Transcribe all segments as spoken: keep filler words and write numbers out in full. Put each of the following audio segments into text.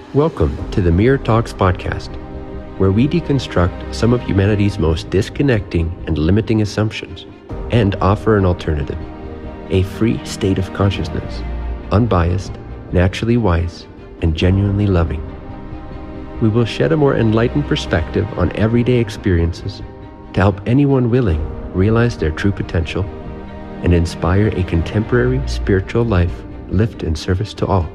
Welcome to the Mirror Talks podcast, where we deconstruct some of humanity's most disconnecting and limiting assumptions and offer an alternative, a free state of consciousness, unbiased, naturally wise, and genuinely loving. We will shed a more enlightened perspective on everyday experiences to help anyone willing realize their true potential and inspire a contemporary spiritual life lived in service to all.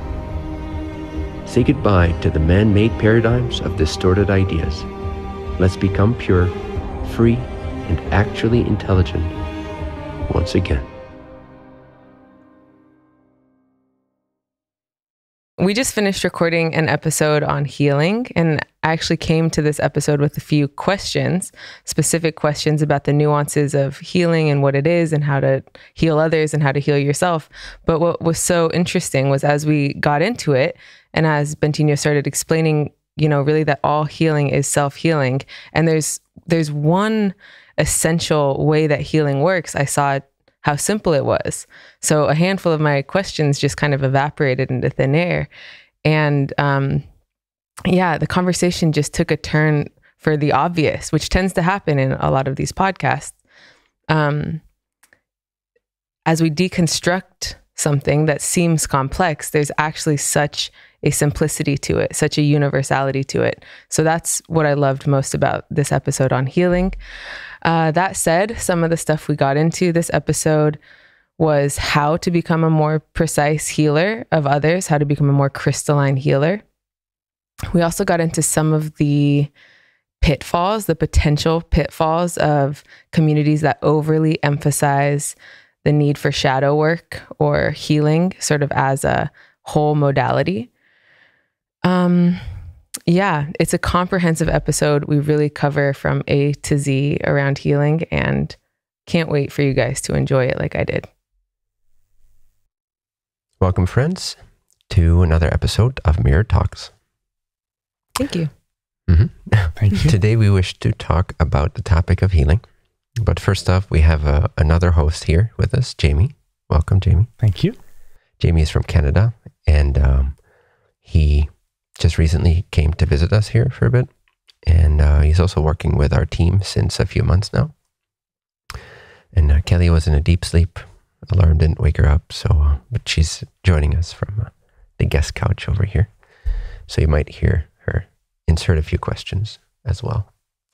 Say goodbye to the man-made paradigms of distorted ideas. Let's become pure, free, and actually intelligent once again. We just finished recording an episode on healing, and I actually came to this episode with a few questions, specific questions about the nuances of healing and what it is and how to heal others and how to heal yourself. But what was so interesting was as we got into it, and as Bentinho started explaining, you know, really that all healing is self-healing. And there's there's one essential way that healing works. I saw how simple it was. So a handful of my questions just kind of evaporated into thin air. And um, yeah, the conversation just took a turn for the obvious, which tends to happen in a lot of these podcasts. Um, as we deconstruct something that seems complex, there's actually such a simplicity to it, such a universality to it. So that's what I loved most about this episode on healing. Uh, that said, some of the stuff we got into this episode was how to become a more precise healer of others, how to become a more crystalline healer. We also got into some of the pitfalls, the potential pitfalls of communities that overly emphasize the need for shadow work or healing sort of as a whole modality. Um, yeah, it's a comprehensive episode. We really cover from A to Z around healing, and can't wait for you guys to enjoy it like I did. Welcome, friends, to another episode of Mirror Talks. Thank you. Mm-hmm. Thank you. Today we wish to talk about the topic of healing. But first off, we have uh, another host here with us, Jamie. Welcome, Jamie. Thank you. Jamie is from Canada, and um, he just recently came to visit us here for a bit. And uh, he's also working with our team since a few months now. And uh, Kelly was in a deep sleep. Alarm didn't wake her up, so uh, but she's joining us from uh, the guest couch over here. So you might hear her insert a few questions as well.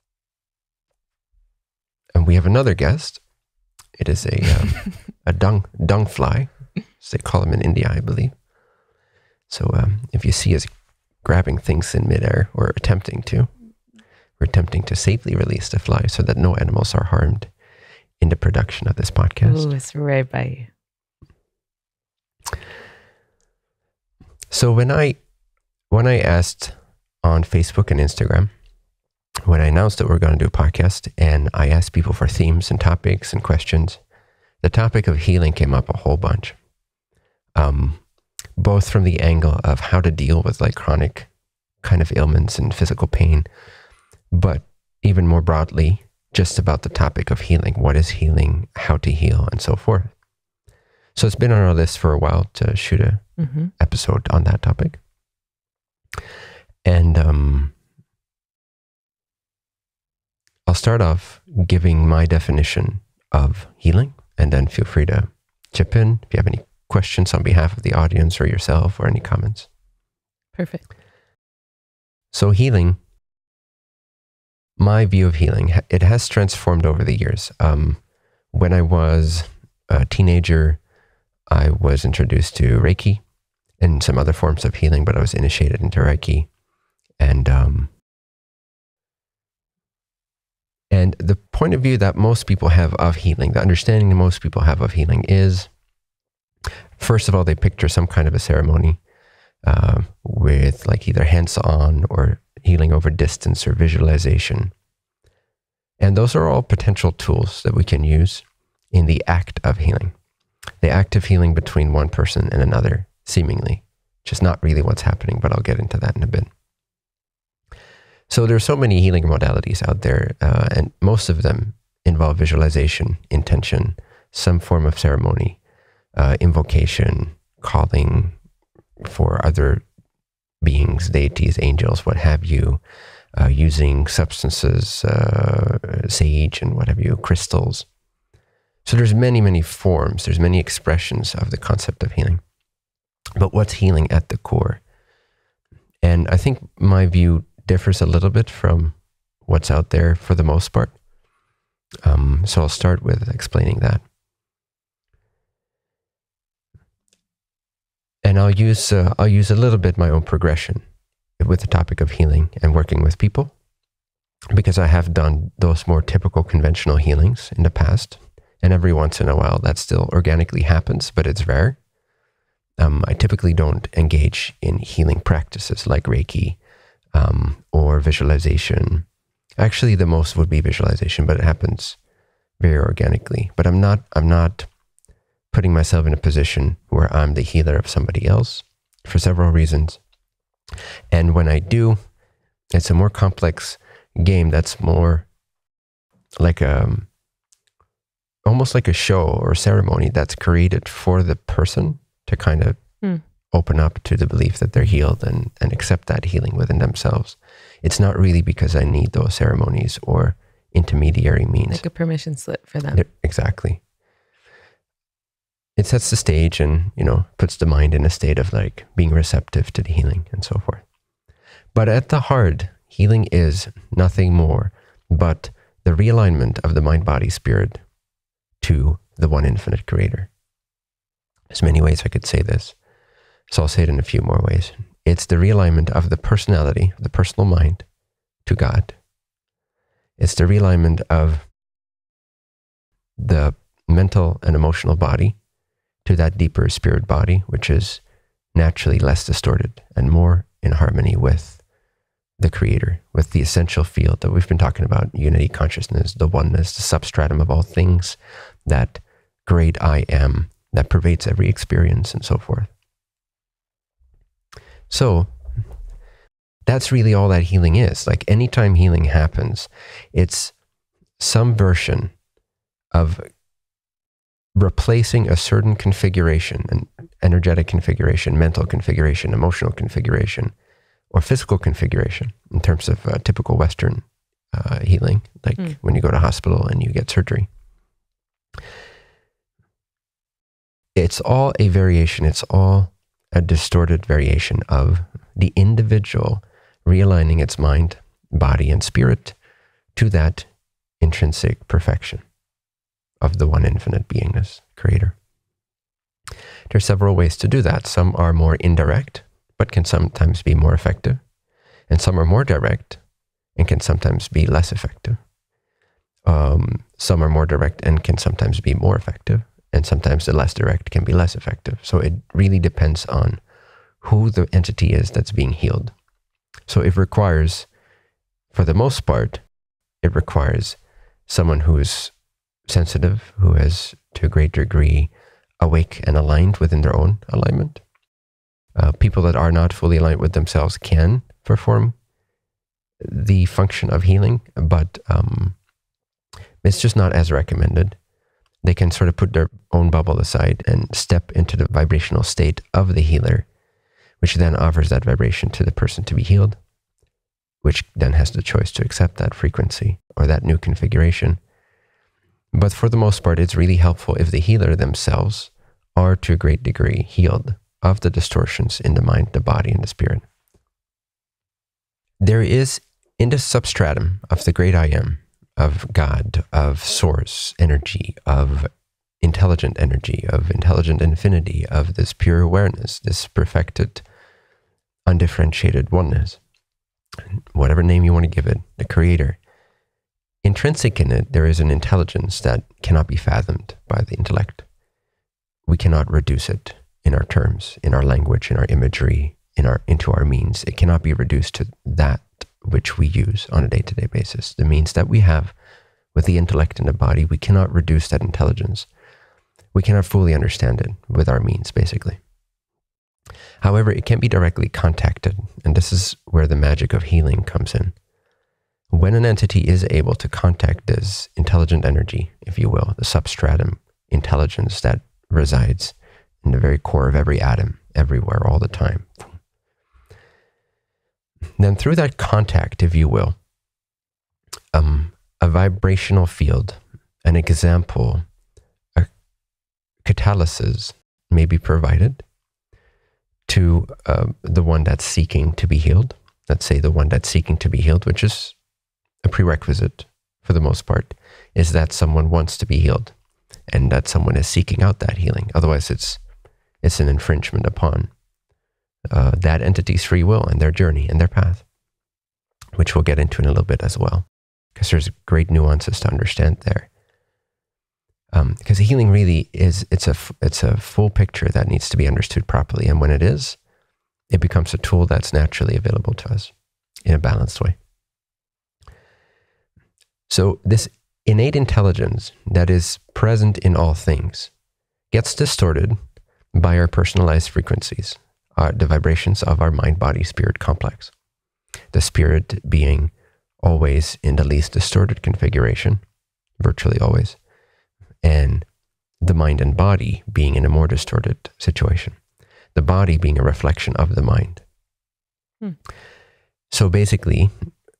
And we have another guest. It is a um, a dung dung fly, as they call them in India, I believe. So um, if you see us grabbing things in midair, or attempting to, we're attempting to safely release the fly so that no animals are harmed in the production of this podcast. Ooh, it's right by you. So when I when I asked on Facebook and Instagram, when I announced that we we're going to do a podcast, and I asked people for themes and topics and questions, the topic of healing came up a whole bunch. Um, both from the angle of how to deal with like chronic kind of ailments and physical pain, but even more broadly, just about the topic of healing. What is healing? How to heal, and so forth. So it's been on our list for a while to shoot a mm-hmm. episode on that topic. And um, I'll start off giving my definition of healing, and then feel free to chip in if you have any questions on behalf of the audience or yourself, or any comments. Perfect. So healing, my view of healing, it has transformed over the years. Um, when I was a teenager, I was introduced to Reiki and some other forms of healing, but I was initiated into Reiki. And um, and the point of view that most people have of healing, the understanding that most people have of healing is, first of all, they picture some kind of a ceremony uh, with like either hands-on or healing over distance or visualization. And those are all potential tools that we can use in the act of healing. The act of healing between one person and another, seemingly, which is not really what's happening, but I'll get into that in a bit. So there's so many healing modalities out there, uh, and most of them involve visualization, intention, some form of ceremony, uh, invocation, calling for other beings, deities, angels, what have you, uh, using substances, uh, sage and what have you, crystals. So there's many, many forms, there's many expressions of the concept of healing. But what's healing at the core? And I think my view differs a little bit from what's out there for the most part. Um, so I'll start with explaining that. And I'll use uh, I'll use a little bit my own progression with the topic of healing and working with people, because I have done those more typical conventional healings in the past, and every once in a while that still organically happens, but it's rare. Um, I typically don't engage in healing practices like Reiki um, or visualization. Actually, the most would be visualization, but it happens very organically. But I'm not I'm not putting myself in a position where I'm the healer of somebody else for several reasons. And when I do, it's a more complex game that's more like a, almost like a show or ceremony that's created for the person to kind of mm. open up to the belief that they're healed and, and accept that healing within themselves. It's not really because I need those ceremonies or intermediary means. Like a permission slip for them. They're, exactly. It sets the stage and, you know, puts the mind in a state of like being receptive to the healing and so forth. But at the heart, healing is nothing more but the realignment of the mind, body, spirit to the one infinite creator. There's many ways I could say this, so I'll say it in a few more ways. It's the realignment of the personality, the personal mind, to God. It's the realignment of the mental and emotional body to that deeper spirit body, which is naturally less distorted and more in harmony with the creator, with the essential field that we've been talking about, unity, consciousness, the oneness, the substratum of all things, that great I am that pervades every experience and so forth. So that's really all that healing is. Like anytime healing happens, it's some version of replacing a certain configuration, an energetic configuration, mental configuration, emotional configuration, or physical configuration in terms of uh, typical Western uh, healing, like mm. when you go to hospital and you get surgery. It's all a variation, it's all a distorted variation of the individual realigning its mind, body, and spirit to that intrinsic perfection of the one infinite beingness, creator. There are several ways to do that. Some are more indirect, but can sometimes be more effective. And some are more direct and can sometimes be less effective. Um, some are more direct and can sometimes be more effective. And sometimes the less direct can be less effective. So it really depends on who the entity is that's being healed. So it requires, for the most part, it requires someone who is sensitive, who is to a great degree awake and aligned within their own alignment. Uh, people that are not fully aligned with themselves can perform the function of healing, but um, it's just not as recommended. They can sort of put their own bubble aside and step into the vibrational state of the healer, which then offers that vibration to the person to be healed, which then has the choice to accept that frequency or that new configuration. But for the most part, it's really helpful if the healer themselves are to a great degree healed of the distortions in the mind, the body, and the spirit. There is in the substratum of the great I am, of God, of source energy, of intelligent energy, of intelligent infinity, of this pure awareness, this perfected, undifferentiated oneness, whatever name you want to give it, the creator. Intrinsic in it, there is an intelligence that cannot be fathomed by the intellect. We cannot reduce it in our terms, in our language, in our imagery, in our into our means. It cannot be reduced to that which we use on a day-to-day basis. The means that we have with the intellect and the body, we cannot reduce that intelligence. We cannot fully understand it with our means, basically. However, it can be directly contacted, and this is where the magic of healing comes in. When an entity is able to contact this intelligent energy, if you will, the substratum intelligence that resides in the very core of every atom, everywhere, all the time, then through that contact, if you will, um, a vibrational field, an example, a catalysis may be provided to uh, the one that's seeking to be healed. Let's say the one that's seeking to be healed, which is a prerequisite for the most part, is that someone wants to be healed and that someone is seeking out that healing. Otherwise, it's it's an infringement upon uh, that entity's free will and their journey and their path, which we'll get into in a little bit as well, because there's great nuances to understand there. Because um, healing really is, it's a, it's a full picture that needs to be understood properly. And when it is, it becomes a tool that's naturally available to us in a balanced way. So this innate intelligence that is present in all things gets distorted by our personalized frequencies, uh, the vibrations of our mind-body-spirit complex. The spirit being always in the least distorted configuration, virtually always, and the mind and body being in a more distorted situation. The body being a reflection of the mind. Hmm. So basically,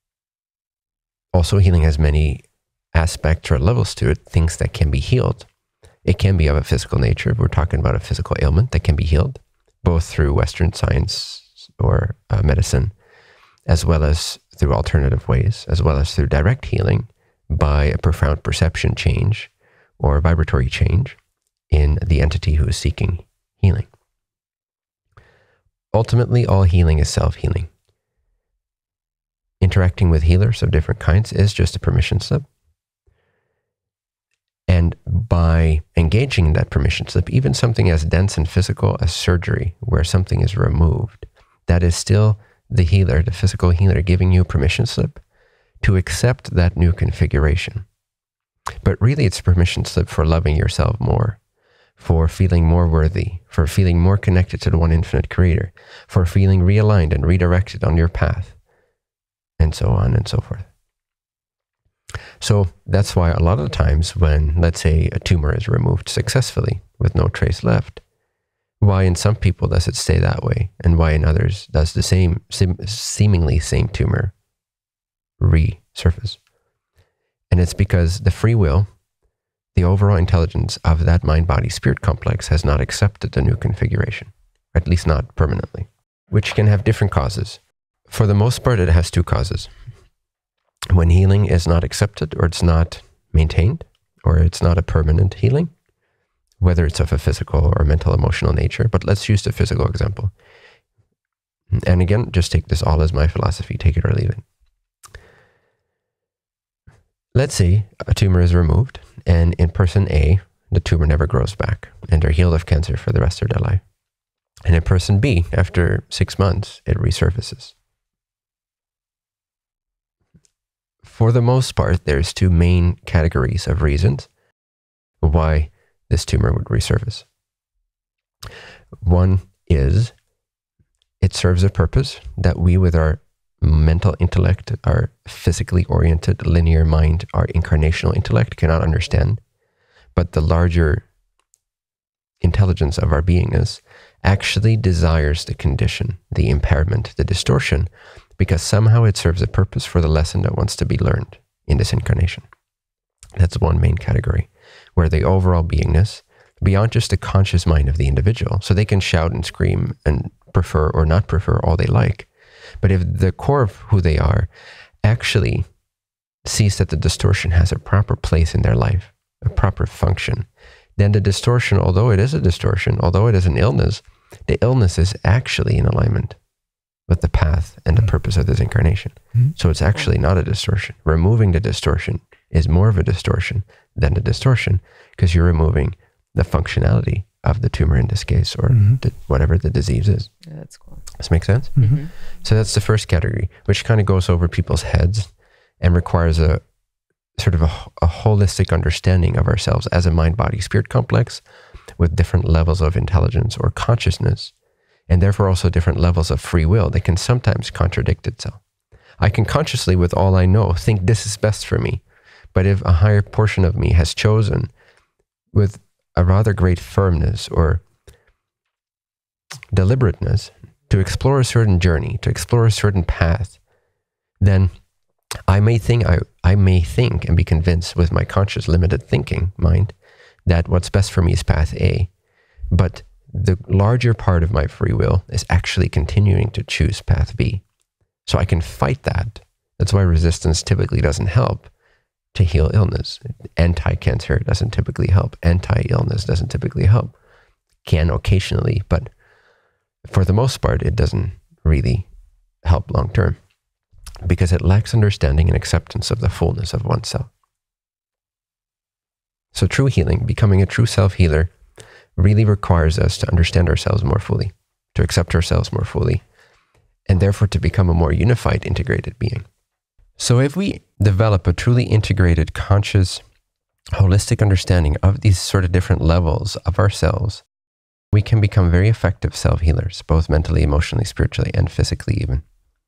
also healing has many aspects or levels to it, things that can be healed. It can be of a physical nature. We're talking about a physical ailment that can be healed, both through Western science or uh, medicine, as well as through alternative ways, as well as through direct healing by a profound perception change or vibratory change in the entity who is seeking healing. Ultimately, all healing is self-healing. Interacting with healers of different kinds is just a permission slip. And by engaging in that permission slip, even something as dense and physical as surgery, where something is removed, that is still the healer, the physical healer, giving you a permission slip to accept that new configuration. But really, it's a permission slip for loving yourself more, for feeling more worthy, for feeling more connected to the one infinite creator, for feeling realigned and redirected on your path, and so on and so forth. So that's why a lot of the times when, let's say, a tumor is removed successfully with no trace left, why in some people does it stay that way, and why in others does the same, seem, seemingly same tumor resurface? And it's because the free will, the overall intelligence of that mind-body-spirit complex has not accepted the new configuration, or at least not permanently, which can have different causes. For the most part, it has two causes. When healing is not accepted, or it's not maintained, or it's not a permanent healing, whether it's of a physical or mental, emotional nature, but let's use the physical example. And again, just take this all as my philosophy, take it or leave it. Let's say a tumor is removed, and in person A, the tumor never grows back, and they're healed of cancer for the rest of their life. And in person B, after six months, it resurfaces. For the most part, there's two main categories of reasons why this tumor would resurface. One is it serves a purpose that we, with our mental intellect, our physically oriented linear mind, our incarnational intellect cannot understand, but the larger intelligence of our beingness actually desires the condition, the impairment, the distortion, because somehow it serves a purpose for the lesson that wants to be learned in this incarnation. That's one main category, where the overall beingness, beyond just the conscious mind of the individual, so they can shout and scream and prefer or not prefer all they like, but if the core of who they are actually sees that the distortion has a proper place in their life, a proper function, then the distortion, although it is a distortion, although it is an illness, the illness is actually in alignment with the path and the purpose of this incarnation. Mm-hmm. So it's actually not a distortion. Removing the distortion is more of a distortion than the distortion, because you're removing the functionality of the tumor in this case, or mm-hmm. the, whatever the disease is. Yeah, that's cool. Does that make sense? Mm-hmm. So that's the first category, which kind of goes over people's heads and requires a sort of a, a holistic understanding of ourselves as a mind-body-spirit complex with different levels of intelligence or consciousness, and therefore also different levels of free will that can sometimes contradict itself. I can consciously, with all I know, think this is best for me, but if a higher portion of me has chosen with a rather great firmness or deliberateness to explore a certain journey, to explore a certain path, then I may think, I, I may think and be convinced with my conscious limited thinking mind that what's best for me is path A. But the larger part of my free will is actually continuing to choose path B. So I can fight that. That's why resistance typically doesn't help to heal illness. Anti-cancer doesn't typically help. Anti-illness doesn't typically help. Can occasionally, but for the most part, it doesn't really help long term because it lacks understanding and acceptance of the fullness of oneself. So true healing, becoming a true self-healer, really requires us to understand ourselves more fully, to accept ourselves more fully, and therefore to become a more unified, integrated being. So if we develop a truly integrated, conscious, holistic understanding of these sort of different levels of ourselves, we can become very effective self-healers, both mentally, emotionally, spiritually, and physically even.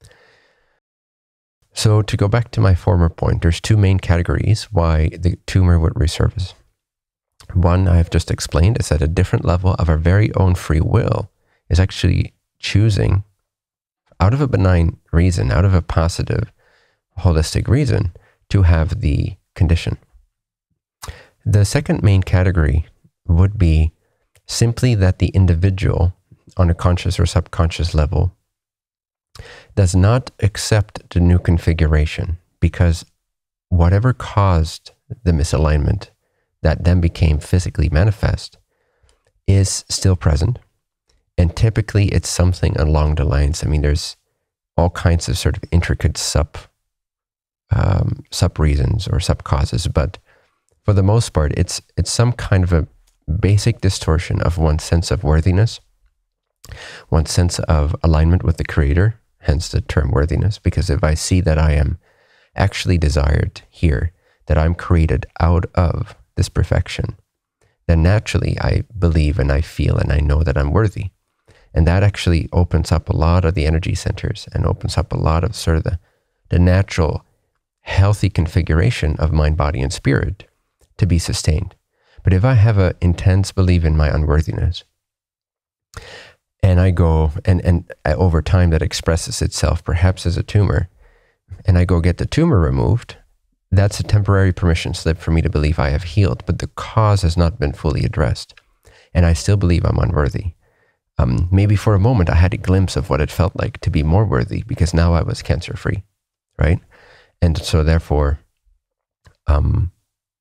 So to go back to my former point, there's two main categories why the tumor would resurface. One, I have just explained, is at a different level of our very own free will is actually choosing, out of a benign reason, out of a positive, holistic reason, to have the condition. The second main category would be simply that the individual on a conscious or subconscious level does not accept the new configuration because whatever caused the misalignment that then became physically manifest is still present. And typically it's something along the lines, I mean, there's all kinds of sort of intricate sub, um, sub reasons or sub causes, but for the most part, it's, it's some kind of a basic distortion of one's sense of worthiness, one's sense of alignment with the Creator, hence the term worthiness, because if I see that I am actually desired here, that I'm created out of this perfection, then naturally I believe and I feel and I know that I'm worthy. And that actually opens up a lot of the energy centers and opens up a lot of sort of the, the natural healthy configuration of mind, body, and spirit to be sustained. But if I have an intense belief in my unworthiness, and I go, and, and over time that expresses itself perhaps as a tumor, and I go get the tumor removed, that's a temporary permission slip for me to believe I have healed, but the cause has not been fully addressed. And I still believe I'm unworthy. Um, maybe for a moment I had a glimpse of what it felt like to be more worthy because now I was cancer-free, right? And so therefore, um,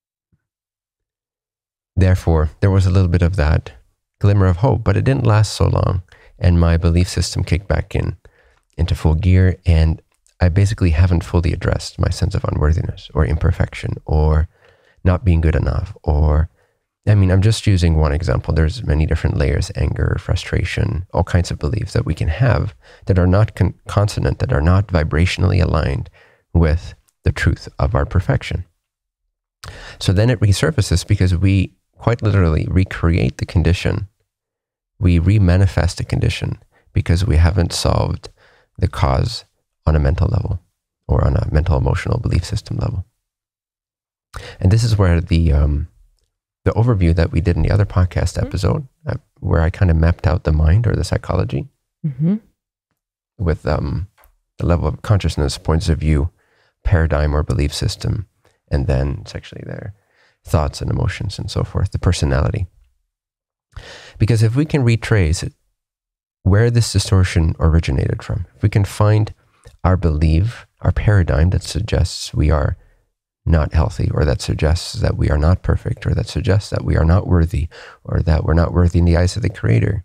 therefore, there was a little bit of that glimmer of hope, but it didn't last so long. And my belief system kicked back in into full gear. And I basically haven't fully addressed my sense of unworthiness or imperfection or not being good enough. Or, I mean, I'm just using one example. There's many different layers, anger, frustration, all kinds of beliefs that we can have that are not con- consonant, that are not vibrationally aligned with the truth of our perfection. So then it resurfaces because we quite literally recreate the condition. We remanifest the condition because we haven't solved the cause on a mental level or on a mental emotional belief system level. And this is where the um, the overview that we did in the other podcast episode, mm-hmm. uh, where I kind of mapped out the mind or the psychology mm-hmm. with um, the level of consciousness, points of view, paradigm or belief system, and then it's actually their thoughts and emotions and so forth, the personality. Because if we can retrace it, where this distortion originated from, if we can find our belief, our paradigm that suggests we are not healthy, or that suggests that we are not perfect, or that suggests that we are not worthy, or that we're not worthy in the eyes of the Creator.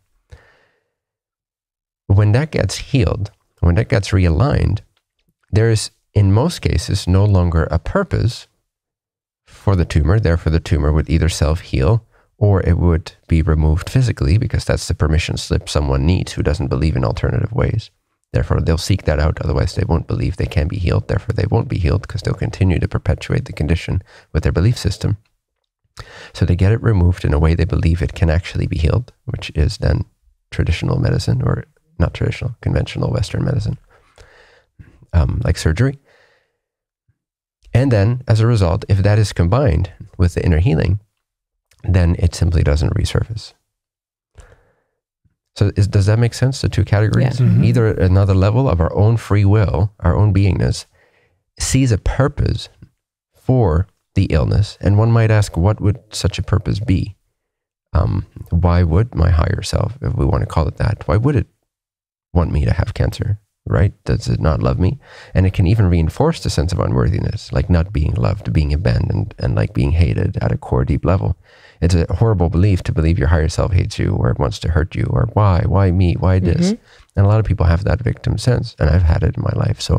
When that gets healed, when that gets realigned, there is, in most cases, no longer a purpose for the tumor. Therefore, the tumor would either self-heal or it would be removed physically, because that's the permission slip someone needs who doesn't believe in alternative ways. Therefore, they'll seek that out. Otherwise, they won't believe they can be healed. Therefore, they won't be healed because they'll continue to perpetuate the condition with their belief system. So they get it removed in a way they believe it can actually be healed, which is then traditional medicine, or not traditional, conventional Western medicine, um, like surgery. And then, as a result, if that is combined with the inner healing, then it simply doesn't resurface. So is, does that make sense? The two categories? Yeah. Mm-hmm. Either another level of our own free will, our own beingness, sees a purpose for the illness. And one might ask, what would such a purpose be? Um, why would my higher self, if we want to call it that, why would it want me to have cancer, right? Does it not love me? And it can even reinforce the sense of unworthiness, like not being loved, being abandoned, and like being hated at a core deep level. It's a horrible belief to believe your higher self hates you or it wants to hurt you or why, why me, why this? Mm-hmm. And a lot of people have that victim sense, and I've had it in my life. So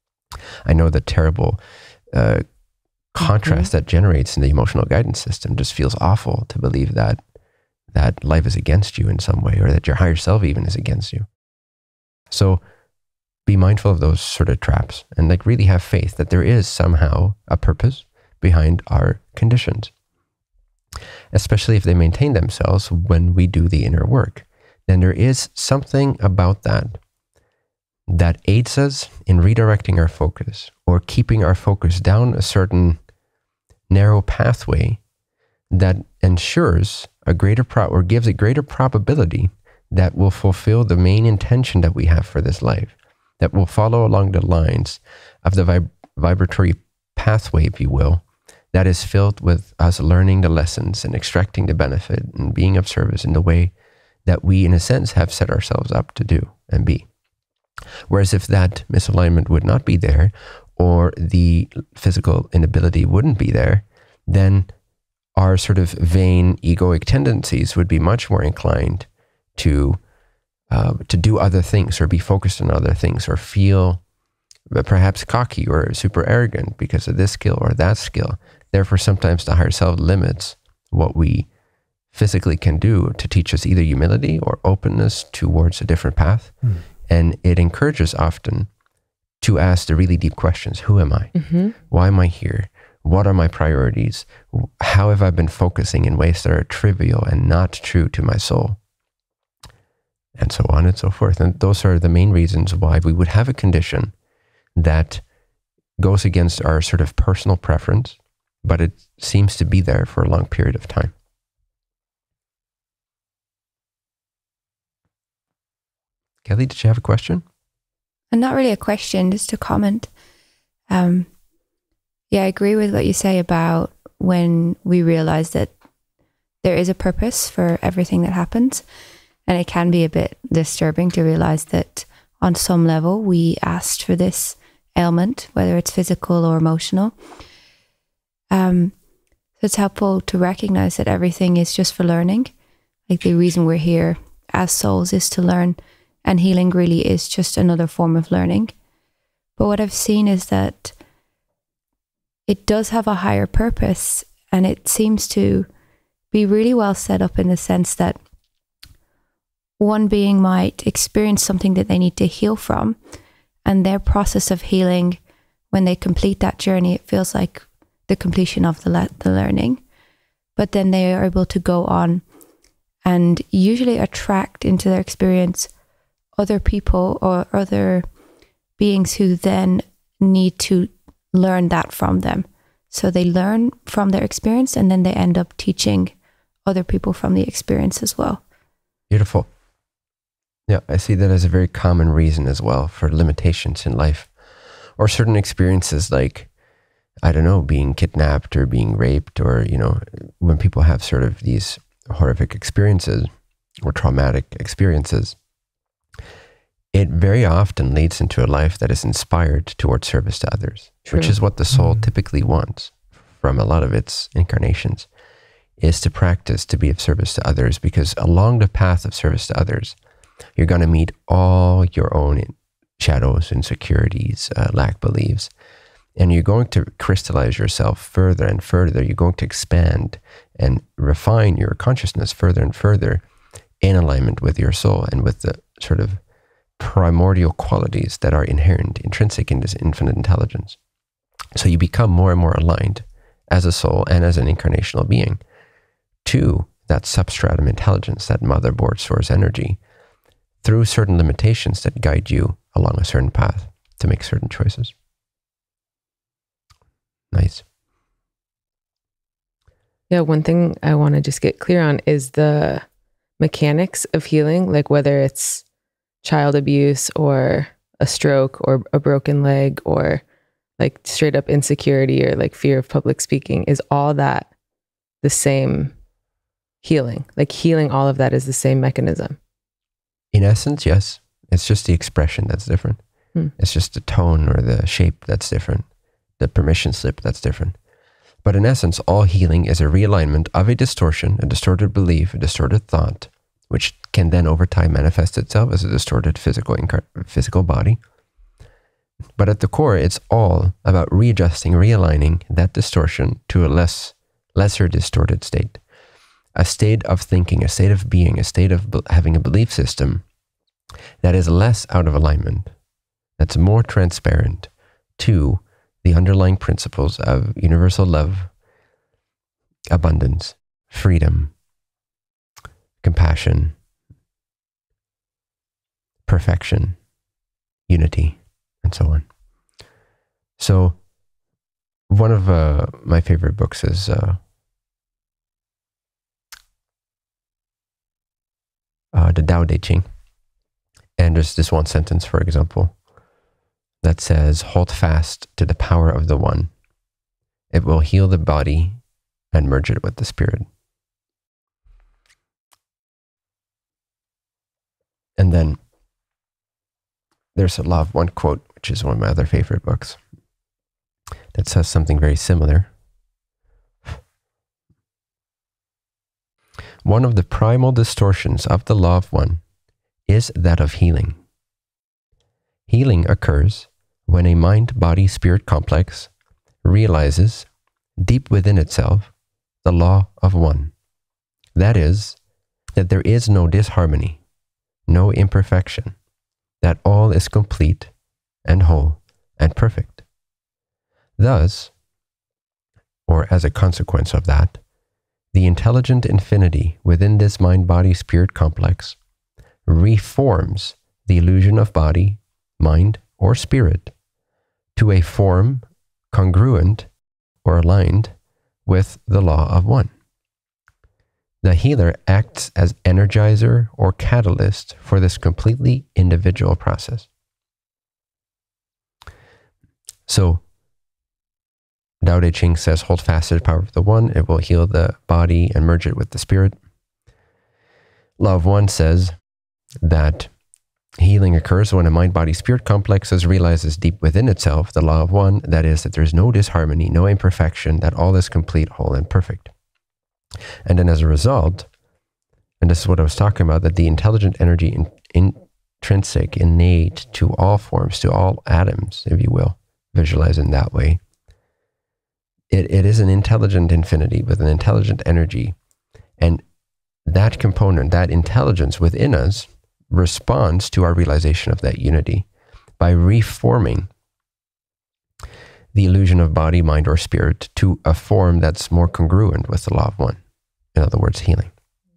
I know the terrible uh, contrast mm-hmm. that generates in the emotional guidance system. Just feels awful to believe that that life is against you in some way, or that your higher self even is against you. So be mindful of those sort of traps and like really have faith that there is somehow a purpose behind our conditions, especially if they maintain themselves when we do the inner work. Then there is something about that that aids us in redirecting our focus or keeping our focus down a certain narrow pathway that ensures a greater pro or gives a greater probability that will fulfill the main intention that we have for this life, that will follow along the lines of the vib vibratory pathway, if you will, that is filled with us learning the lessons and extracting the benefit and being of service in the way that we, in a sense, have set ourselves up to do and be. Whereas if that misalignment would not be there, or the physical inability wouldn't be there, then our sort of vain egoic tendencies would be much more inclined to uh, to do other things or be focused on other things or feel perhaps cocky or super arrogant because of this skill or that skill. Therefore, sometimes the higher self limits what we physically can do to teach us either humility or openness towards a different path. Mm. And it encourages often to ask the really deep questions. Who am I? Mm-hmm. Why am I here? What are my priorities? How have I been focusing in ways that are trivial and not true to my soul? And so on and so forth. And those are the main reasons why we would have a condition that goes against our sort of personal preference, but it seems to be there for a long period of time. Kelly, did you have a question? And not really a question, just a comment. Um, yeah, I agree with what you say about when we realize that there is a purpose for everything that happens. And it can be a bit disturbing to realize that on some level we asked for this ailment, whether it's physical or emotional. Um, so it's helpful to recognize that everything is just for learning. Like the reason we're here as souls is to learn, and healing really is just another form of learning. But what I've seen is that it does have a higher purpose, and it seems to be really well set up in the sense that one being might experience something that they need to heal from, and their process of healing, when they complete that journey, it feels like the completion of the, le the learning. But then they are able to go on and usually attract into their experience other people or other beings who then need to learn that from them. So they learn from their experience, and then they end up teaching other people from the experience as well. Beautiful. Yeah, I see that as a very common reason as well for limitations in life, or certain experiences like, I don't know, being kidnapped or being raped, or, you know, when people have sort of these horrific experiences or traumatic experiences, it very often leads into a life that is inspired towards service to others, True. Which is what the soul mm-hmm. typically wants from a lot of its incarnations, is to practice to be of service to others, because along the path of service to others, you're going to meet all your own shadows, insecurities, uh, lack beliefs, and you're going to crystallize yourself further and further. You're going to expand and refine your consciousness further and further in alignment with your soul and with the sort of primordial qualities that are inherent, intrinsic in this infinite intelligence. So you become more and more aligned as a soul and as an incarnational being to that substratum intelligence, that motherboard source energy, through certain limitations that guide you along a certain path to make certain choices. Nice. Yeah, one thing I want to just get clear on is the mechanics of healing, like whether it's child abuse or a stroke or a broken leg or like straight up insecurity or like fear of public speaking, is all that the same healing? Like healing all of that is the same mechanism? In essence, yes. It's just the expression that's different. Hmm. It's just the tone or the shape that's different. The permission slip that's different. But in essence, all healing is a realignment of a distortion, a distorted belief, a distorted thought, which can then over time manifest itself as a distorted physical physical body. But at the core, it's all about readjusting, realigning that distortion to a less, lesser distorted state. A state of thinking, a state of being, a state of be- having a belief system that is less out of alignment, that's more transparent to the underlying principles of universal love, abundance, freedom, compassion, perfection, unity, and so on. So one of uh, my favorite books is uh, uh, the Tao Te Ching. And there's this one sentence, for example, that says, hold fast to the power of the one. It will heal the body and merge it with the spirit. And then there's a Law of One quote, which is one of my other favorite books, that says something very similar. One of the primal distortions of the Law of One is that of healing. Healing occurs when a mind-body-spirit complex realizes deep within itself the law of one. That is, that there is no disharmony, no imperfection, that all is complete and whole and perfect. Thus, or as a consequence of that, the intelligent infinity within this mind-body-spirit complex reforms the illusion of body, mind, or spirit to a form congruent or aligned with the law of one. The healer acts as energizer or catalyst for this completely individual process. So, Tao Te Ching says, hold fast to the power of the one, it will heal the body and merge it with the spirit. Law of One says that healing occurs when a mind-body-spirit complex realizes deep within itself the law of one, that is, that there is no disharmony, no imperfection, that all is complete, whole, and perfect. And then as a result, and this is what I was talking about, that the intelligent energy in, intrinsic, innate to all forms, to all atoms, if you will, visualize in that way, it, it is an intelligent infinity with an intelligent energy. And that component, that intelligence within us, responds to our realization of that unity by reforming the illusion of body, mind, or spirit to a form that's more congruent with the law of one. In other words, healing.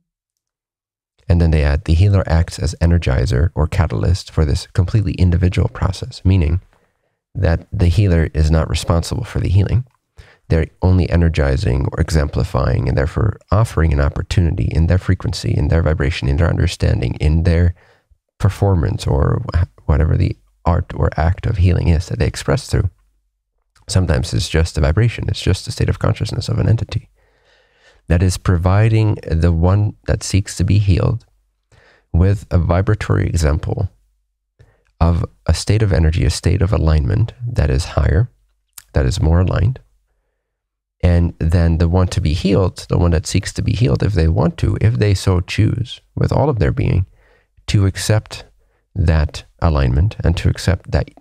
And then they add, the healer acts as energizer or catalyst for this completely individual process, meaning that the healer is not responsible for the healing. They're only energizing or exemplifying and therefore offering an opportunity in their frequency, in their vibration, in their understanding, in their performance or whatever the art or act of healing is that they express through. Sometimes it's just a vibration. It's just a state of consciousness of an entity that is providing the one that seeks to be healed with a vibratory example of a state of energy, a state of alignment that is higher, that is more aligned. And then the one to be healed, the one that seeks to be healed, if they want to, if they so choose, with all of their being, to accept that alignment and to accept that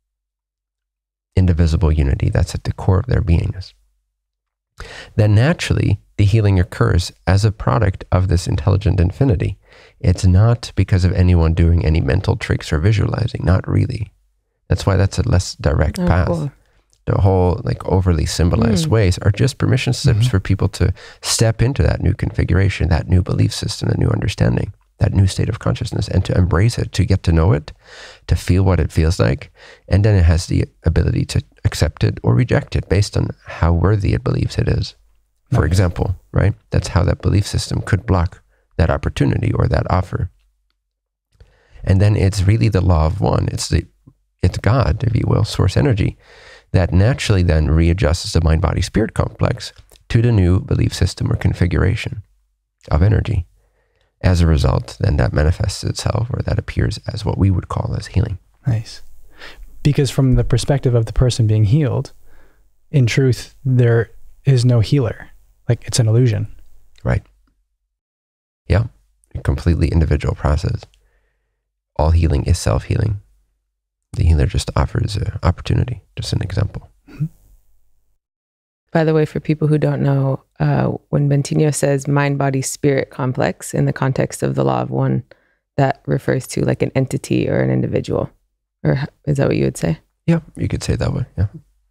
indivisible unity that's at the core of their beingness, then naturally the healing occurs as a product of this intelligent infinity. It's not because of anyone doing any mental tricks or visualizing, not really. That's why that's a less direct oh, path. Cool. The whole like overly symbolized mm. ways are just permission slips mm-hmm. for people to step into that new configuration, that new belief system, that new understanding, that new state of consciousness, and to embrace it, to get to know it, to feel what it feels like. And then it has the ability to accept it or reject it based on how worthy it believes it is. For example, right? That's how that belief system could block that opportunity or that offer. And then it's really the law of one. It's the it's God, if you will, source energy, that naturally then readjusts the mind-body-spirit complex to the new belief system or configuration of energy. As a result, then that manifests itself, or that appears as what we would call as healing. Nice. Because from the perspective of the person being healed, in truth, there is no healer. Like, it's an illusion. Right. Yeah. A completely individual process. All healing is self-healing. The healer just offers an opportunity, just an example. Mm-hmm. By the way, for people who don't know, uh, when Bentinho says mind-body-spirit complex in the context of the law of one, that refers to like an entity or an individual. Or is that what you would say? Yeah, you could say it that way, yeah.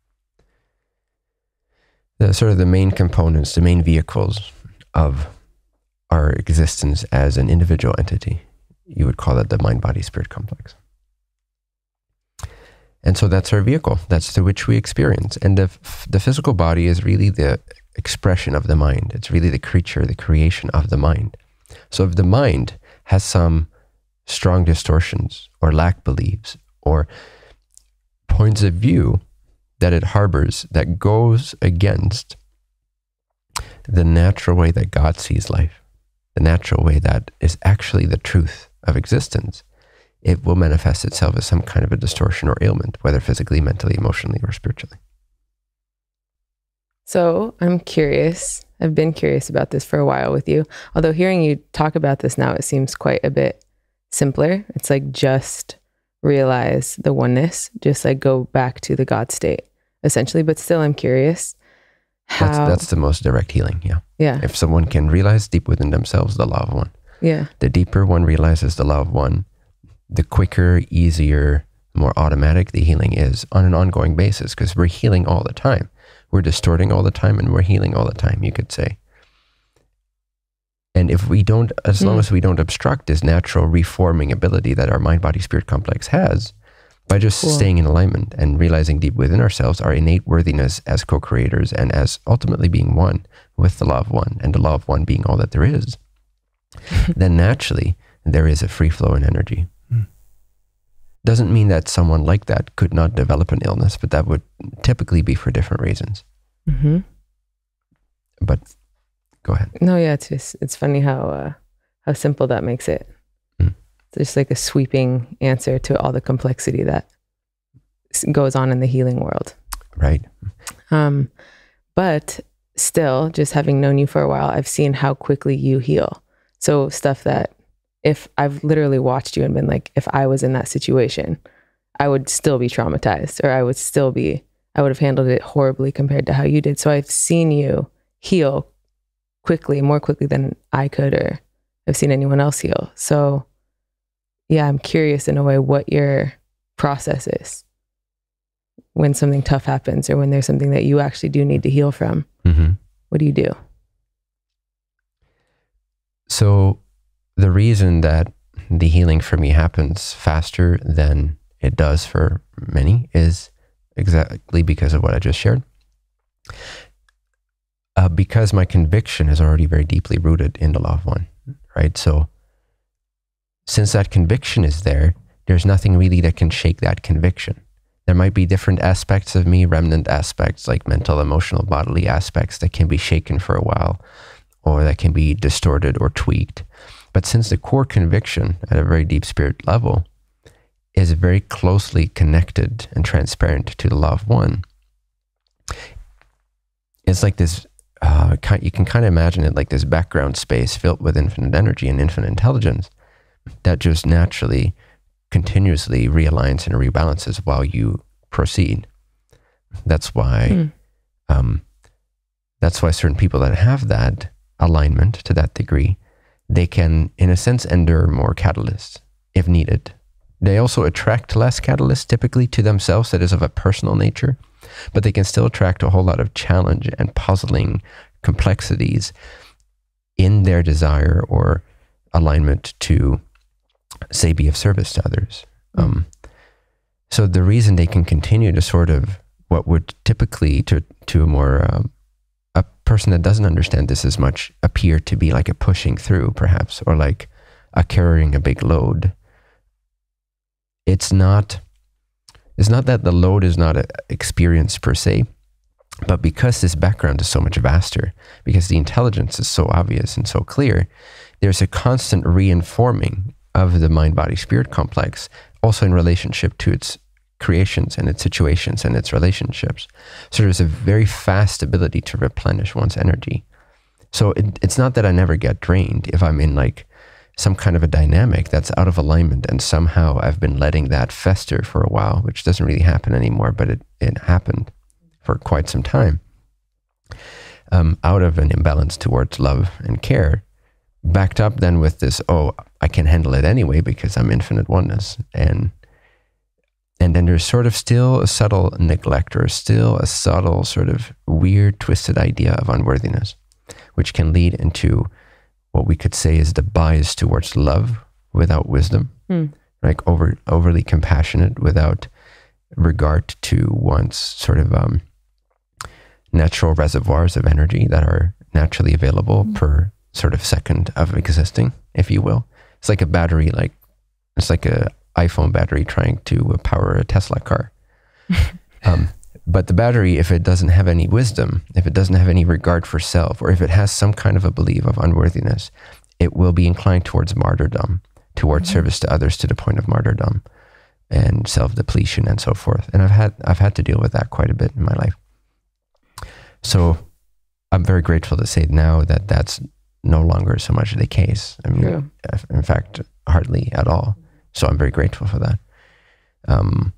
The sort of the main components, the main vehicles of our existence as an individual entity, you would call it the mind-body-spirit complex. And so that's our vehicle. That's through which we experience. And the, the physical body is really the expression of the mind. It's really the creature, the creation of the mind. So if the mind has some strong distortions or lack beliefs or points of view that it harbors that goes against the natural way that God sees life, the natural way that is actually the truth of existence, it will manifest itself as some kind of a distortion or ailment, whether physically, mentally, emotionally, or spiritually. So I'm curious. I've been curious about this for a while with you. Although hearing you talk about this now, it seems quite a bit simpler. It's like just realize the oneness, just like go back to the God state, essentially. But still, I'm curious how... That's, that's the most direct healing, yeah. Yeah. If someone can realize deep within themselves the law of one. Yeah. The deeper one realizes the law of one, the quicker, easier, more automatic the healing is on an ongoing basis, because we're healing all the time. We're distorting all the time and we're healing all the time, you could say. And if we don't, as mm. long as we don't obstruct this natural reforming ability that our mind-body-spirit complex has, by just cool. staying in alignment and realizing deep within ourselves our innate worthiness as co-creators and as ultimately being one with the law of one, and the law of one being all that there is, then naturally there is a free flow in energy. Doesn't mean that someone like that could not develop an illness, but that would typically be for different reasons. Mm-hmm. But go ahead. No, yeah, it's just, it's funny how, uh, how simple that makes it. Mm. It's just like a sweeping answer to all the complexity that goes on in the healing world. Right. Um, but still, just having known you for a while, I've seen how quickly you heal. So stuff that, if I've literally watched you and been like, if I was in that situation, I would still be traumatized, or I would still be, I would have handled it horribly compared to how you did. So I've seen you heal quickly, more quickly than I could, or I've seen anyone else heal. So yeah, I'm curious in a way what your process is when something tough happens, or when there's something that you actually do need to heal from. Mm-hmm. What do you do? So the reason that the healing for me happens faster than it does for many is exactly because of what I just shared. Uh, because my conviction is already very deeply rooted in the law of one, right? So since that conviction is there, there's nothing really that can shake that conviction. There might be different aspects of me, remnant aspects like mental, emotional, bodily aspects that can be shaken for a while, or that can be distorted or tweaked. But since the core conviction at a very deep spirit level is very closely connected and transparent to the law of one, it's like this, uh, you can kind of imagine it like this background space filled with infinite energy and infinite intelligence that just naturally, continuously realigns and rebalances while you proceed. That's why, mm. um, that's why certain people that have that alignment to that degree, they can, in a sense, endure more catalysts if needed. They also attract less catalysts typically to themselves, that is of a personal nature, but they can still attract a whole lot of challenge and puzzling complexities in their desire or alignment to, say, be of service to others. Mm. Um, so the reason they can continue to sort of what would typically, to, to a more um, a person that doesn't understand this as much appear to be like a pushing through, perhaps, or like a carrying a big load. It's not, it's not that the load is not an experience per se, but because this background is so much vaster, because the intelligence is so obvious and so clear, there's a constant reinforming of the mind-body-spirit complex, also in relationship to its creations and its situations and its relationships. So there's a very fast ability to replenish one's energy. So it, it's not that I never get drained if I'm in like some kind of a dynamic that's out of alignment and somehow I've been letting that fester for a while, which doesn't really happen anymore, but it, it happened for quite some time, um, out of an imbalance towards love and care, backed up then with this, oh, I can handle it anyway because I'm infinite oneness. And and then there's sort of still a subtle neglect or still a subtle sort of weird, twisted idea of unworthiness, which can lead into what we could say is the bias towards love without wisdom, mm. like over overly compassionate without regard to one's sort of um, natural reservoirs of energy that are naturally available mm. per sort of second of existing, if you will. It's like a battery, like it's like a iPhone battery trying to power a Tesla car. um, but the battery, if it doesn't have any wisdom, if it doesn't have any regard for self, or if it has some kind of a belief of unworthiness, it will be inclined towards martyrdom, towards mm-hmm. service to others to the point of martyrdom and self-depletion and so forth. And I've had I've had to deal with that quite a bit in my life. So I'm very grateful to say now that that's no longer so much the case. I mean, True. in fact, hardly at all. So I'm very grateful for that. Um,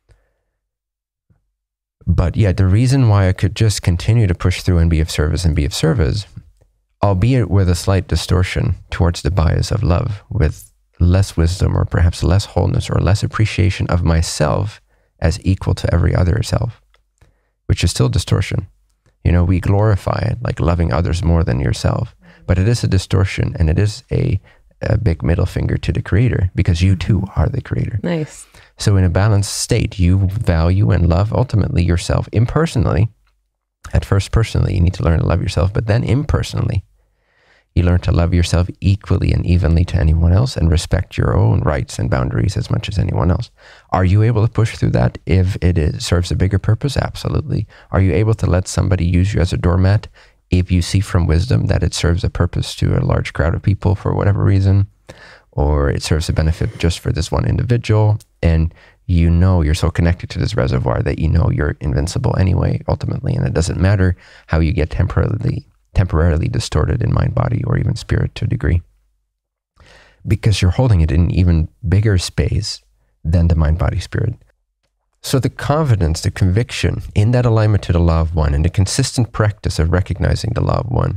but yeah, the reason why I could just continue to push through and be of service and be of service, albeit with a slight distortion towards the bias of love, with less wisdom or perhaps less wholeness or less appreciation of myself as equal to every other self, which is still distortion. You know, we glorify it, like loving others more than yourself, but it is a distortion, and it is a, a big middle finger to the creator, because you too are the creator. Nice. So in a balanced state, you value and love ultimately yourself impersonally. At first, personally, you need to learn to love yourself, but then impersonally, you learn to love yourself equally and evenly to anyone else and respect your own rights and boundaries as much as anyone else. Are you able to push through that if it is, serves a bigger purpose? Absolutely. Are you able to let somebody use you as a doormat if you see from wisdom that it serves a purpose to a large crowd of people for whatever reason, or it serves a benefit just for this one individual, and you know you're so connected to this reservoir that you know you're invincible anyway, ultimately, and it doesn't matter how you get temporarily temporarily distorted in mind, body, or even spirit to a degree, because you're holding it in an even bigger space than the mind, body, spirit. So the confidence, the conviction in that alignment to the law of one, and the consistent practice of recognizing the law of one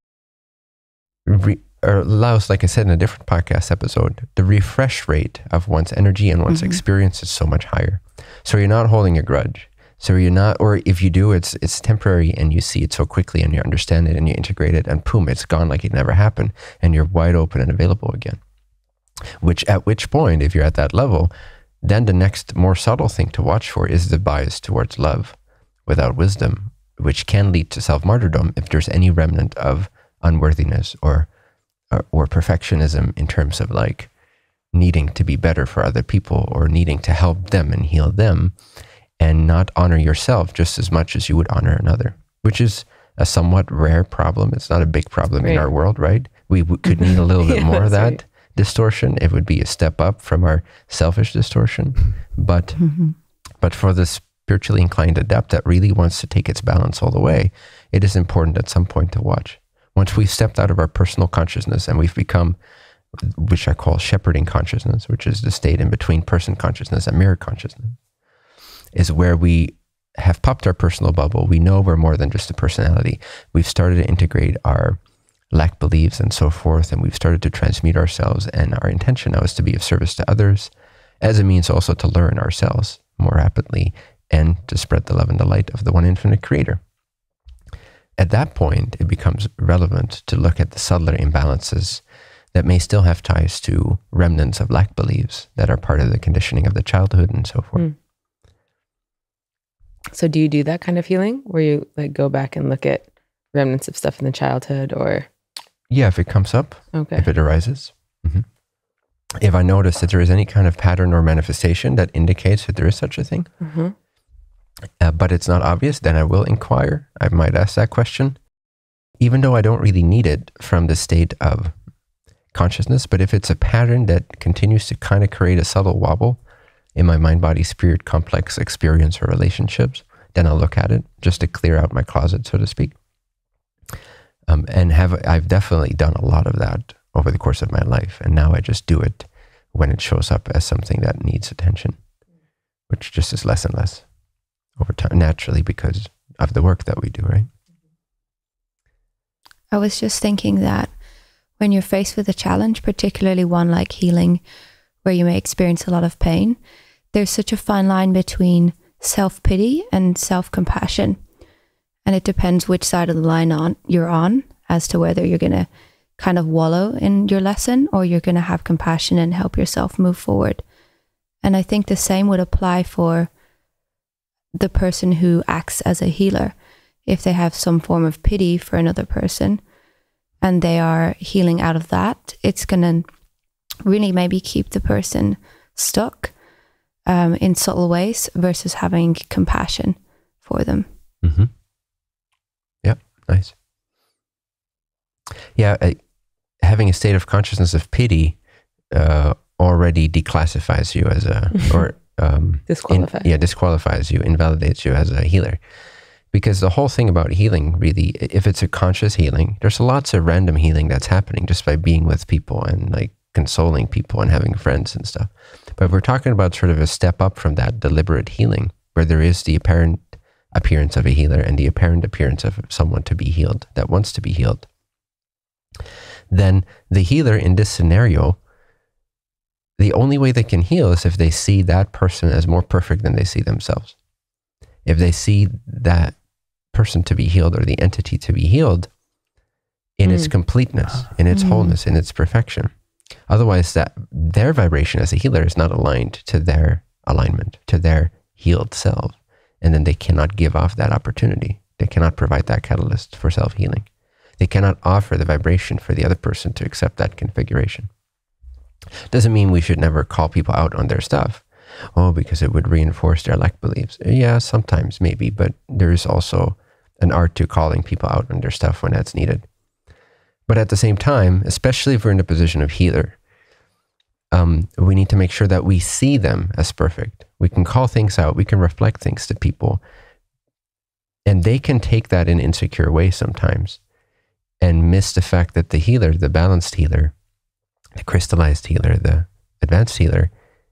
re- allows, like I said in a different podcast episode, the refresh rate of one's energy and one's mm-hmm. experience is so much higher. So you're not holding a grudge. So you're not, or if you do, it's it's temporary, and you see it so quickly, and you understand it, and you integrate it, and boom, it's gone like it never happened, and you're wide open and available again. Which, at which point, if you're at that level, then the next more subtle thing to watch for is the bias towards love without wisdom, which can lead to self-martyrdom if there's any remnant of unworthiness or, or or perfectionism in terms of like needing to be better for other people or needing to help them and heal them, and not honor yourself just as much as you would honor another, which is a somewhat rare problem. It's not a big problem right. in our world, right? We w- could need a little bit yeah, more of that right. distortion. It would be a step up from our selfish distortion. But mm-hmm. but for the spiritually inclined adept that really wants to take its balance all the way, it is important at some point to watch. Once we've stepped out of our personal consciousness and we've become, which I call shepherding consciousness, which is the state in between person consciousness and mirror consciousness, is where we have popped our personal bubble. We know we're more than just a personality. We've started to integrate our lack beliefs and so forth, and we've started to transmute ourselves, and our intention now is to be of service to others as a means also to learn ourselves more rapidly and to spread the love and the light of the one infinite creator. At that point, it becomes relevant to look at the subtler imbalances that may still have ties to remnants of lack beliefs that are part of the conditioning of the childhood and so forth. Mm. So do you do that kind of healing where you like go back and look at remnants of stuff in the childhood, or? Yeah, if it comes up, okay. if it arises. Mm-hmm. If I notice that there is any kind of pattern or manifestation that indicates that there is such a thing, mm-hmm. uh, but it's not obvious, then I will inquire. I might ask that question, even though I don't really need it from the state of consciousness. But if it's a pattern that continues to kind of create a subtle wobble in my mind, body, spirit, complex experience or relationships, then I'll look at it just to clear out my closet, so to speak. Um, and have I've definitely done a lot of that over the course of my life. And now I just do it when it shows up as something that needs attention, which just is less and less over time, naturally, because of the work that we do, right? I was just thinking that when you're faced with a challenge, particularly one like healing, where you may experience a lot of pain, there's such a fine line between self-pity and self-compassion. And it depends which side of the line on you're on as to whether you're going to kind of wallow in your lesson or you're going to have compassion and help yourself move forward. And I think the same would apply for the person who acts as a healer. If they have some form of pity for another person and they are healing out of that, it's going to really maybe keep the person stuck um, in subtle ways versus having compassion for them. Mm-hmm. Yeah, nice. Yeah, uh, having a state of consciousness of pity uh, already declassifies you as a, or um, disqualifies. In, yeah, disqualifies you, invalidates you as a healer. Because the whole thing about healing, really, if it's a conscious healing, there's lots of random healing that's happening just by being with people and like consoling people and having friends and stuff. But if we're talking about sort of a step up from that deliberate healing, where there is the apparent appearance of a healer and the apparent appearance of someone to be healed, that wants to be healed, then the healer in this scenario, the only way they can heal is if they see that person as more perfect than they see themselves. If they see that person to be healed or the entity to be healed in mm. its completeness, in its mm. wholeness, in its perfection. Otherwise, that their vibration as a healer is not aligned to their alignment, to their healed self. And then they cannot give off that opportunity. They cannot provide that catalyst for self-healing. They cannot offer the vibration for the other person to accept that configuration. Doesn't mean we should never call people out on their stuff. Oh, because it would reinforce their lack beliefs. Yeah, sometimes maybe, but there is also an art to calling people out on their stuff when that's needed. But at the same time, especially if we're in a position of healer, um, we need to make sure that we see them as perfect. We can call things out. We can reflect things to people. And they can take that in insecure ways sometimes and miss the fact that the healer, the balanced healer, the crystallized healer, the advanced healer,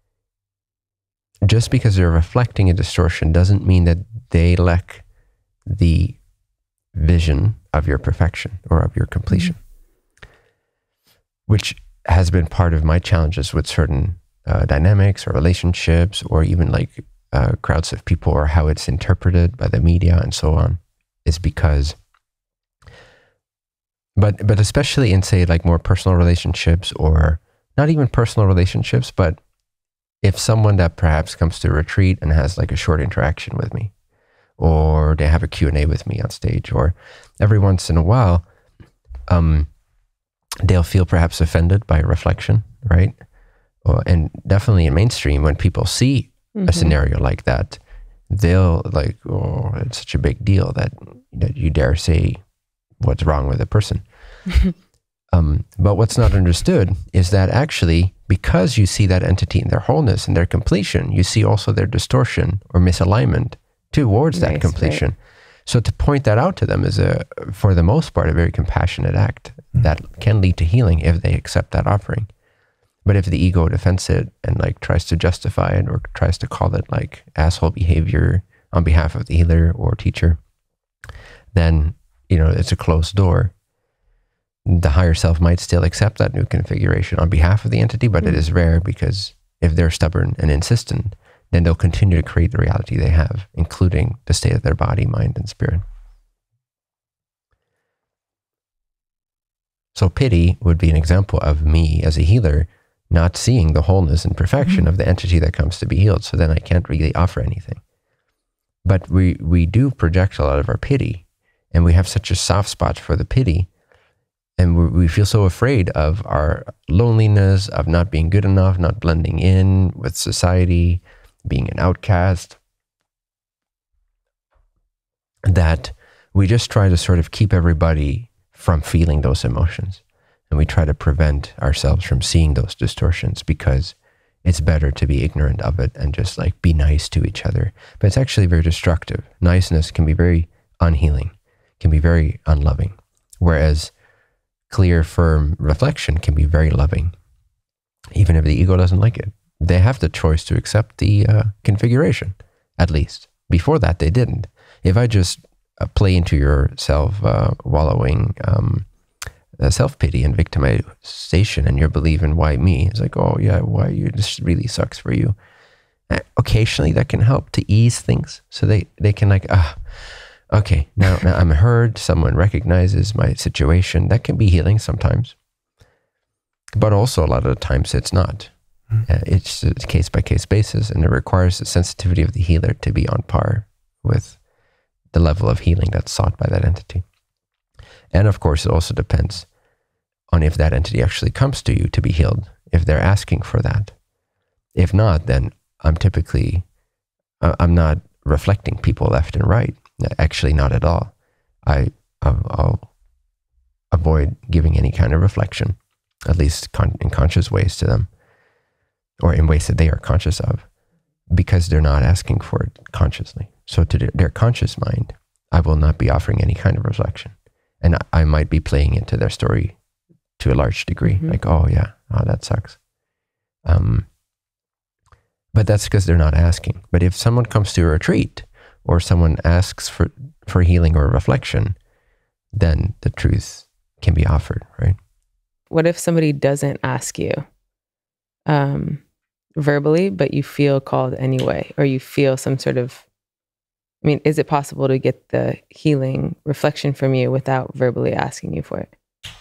just because they're reflecting a distortion doesn't mean that they lack the vision of your perfection or of your completion, mm-hmm. which has been part of my challenges with certain uh, dynamics or relationships or even like uh, crowds of people or how it's interpreted by the media and so on, is because, but, but especially in say like more personal relationships or not even personal relationships, but if someone that perhaps comes to a retreat and has like a short interaction with me, or they have a Q and A with me on stage, or every once in a while, um, they'll feel perhaps offended by reflection, right? Or, and definitely in mainstream, when people see mm-hmm. a scenario like that, they'll like, oh, it's such a big deal that, that you dare say what's wrong with a person. um, but what's not understood is that actually, because you see that entity in their wholeness and their completion, you see also their distortion or misalignment towards that nice, completion. Right. So to point that out to them is, a, for the most part, a very compassionate act mm-hmm. that can lead to healing if they accept that offering. But if the ego defends it and like tries to justify it or tries to call it like asshole behavior on behalf of the healer or teacher, then, you know, it's a closed door. The higher self might still accept that new configuration on behalf of the entity, but mm-hmm. it is rare because if they're stubborn and insistent, then they'll continue to create the reality they have, including the state of their body, mind, and spirit. So pity would be an example of me as a healer not seeing the wholeness and perfection mm-hmm. of the entity that comes to be healed. So then I can't really offer anything. But we, we do project a lot of our pity. And we have such a soft spot for the pity. And we we feel so afraid of our loneliness, of not being good enough, not blending in with society, being an outcast, that we just try to sort of keep everybody from feeling those emotions. And we try to prevent ourselves from seeing those distortions because it's better to be ignorant of it and just like be nice to each other. But it's actually very destructive. Niceness can be very unhealing, can be very unloving. Whereas clear, firm reflection can be very loving, even if the ego doesn't like it. They have the choice to accept the uh, configuration, at least. Before that, they didn't. If I just uh, play into your self-wallowing uh, um, uh, self-pity and victimization and your belief in why me, it's like, oh yeah, why you, this really sucks for you. Uh, occasionally that can help to ease things. So they, they can like, ah, okay, now, now I'm heard, someone recognizes my situation. That can be healing sometimes. But also a lot of the times it's not. Mm. Uh, it's a case-by-case basis, and it requires the sensitivity of the healer to be on par with the level of healing that's sought by that entity. And of course, it also depends on if that entity actually comes to you to be healed, if they're asking for that. If not, then I'm typically, uh, I'm not reflecting people left and right. Actually, not at all. I, I'll, I'll avoid giving any kind of reflection, at least con in conscious ways to them, or in ways that they are conscious of, because they're not asking for it consciously. So to their conscious mind, I will not be offering any kind of reflection. And I, I might be playing into their story to a large degree, mm-hmm. like, oh yeah, oh, that sucks. Um, but that's because they're not asking. But if someone comes to a retreat, or someone asks for, for healing or reflection, then the truth can be offered, right? What if somebody doesn't ask you um, verbally, but you feel called anyway, or you feel some sort of, I mean, is it possible to get the healing reflection from you without verbally asking you for it?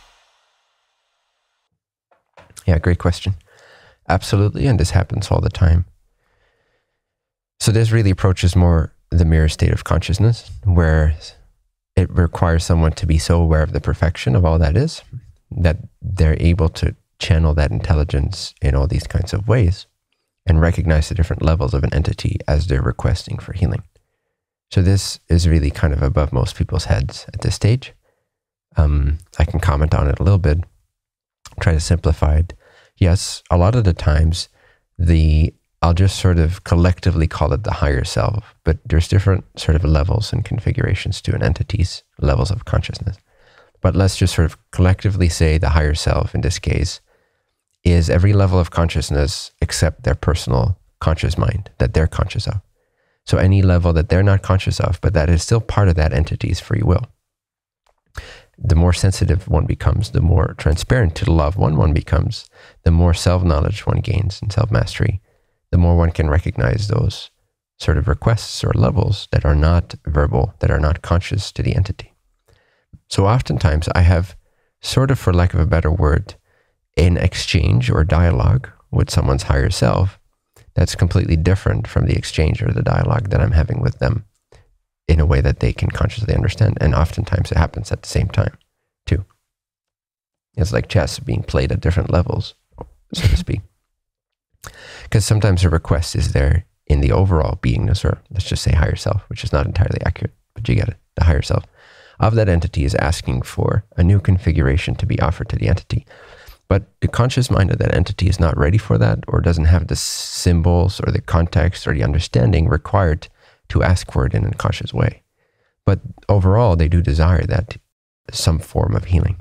Yeah, great question. Absolutely, and this happens all the time. So this really approaches more the mirror state of consciousness, where it requires someone to be so aware of the perfection of all that is, that they're able to channel that intelligence in all these kinds of ways and recognize the different levels of an entity as they're requesting for healing. So this is really kind of above most people's heads at this stage. Um, I can comment on it a little bit, try to simplify it. Yes, a lot of the times the I'll just sort of collectively call it the higher self, but there's different sort of levels and configurations to an entity's levels of consciousness. But let's just sort of collectively say the higher self, in this case, is every level of consciousness except their personal conscious mind that they're conscious of. So any level that they're not conscious of, but that is still part of that entity's free will. The more sensitive one becomes, the more transparent to the love one one becomes, the more self-knowledge one gains and self-mastery, the more one can recognize those sort of requests or levels that are not verbal, that are not conscious to the entity. So oftentimes I have sort of, for lack of a better word, an exchange or dialogue with someone's higher self that's completely different from the exchange or the dialogue that I'm having with them in a way that they can consciously understand. And oftentimes it happens at the same time too. It's like chess being played at different levels, so to speak. Because sometimes a request is there in the overall beingness, or let's just say higher self, which is not entirely accurate, but you get it. The higher self of that entity is asking for a new configuration to be offered to the entity. But the conscious mind of that entity is not ready for that, or doesn't have the symbols or the context or the understanding required to ask for it in a conscious way. But overall, they do desire that some form of healing.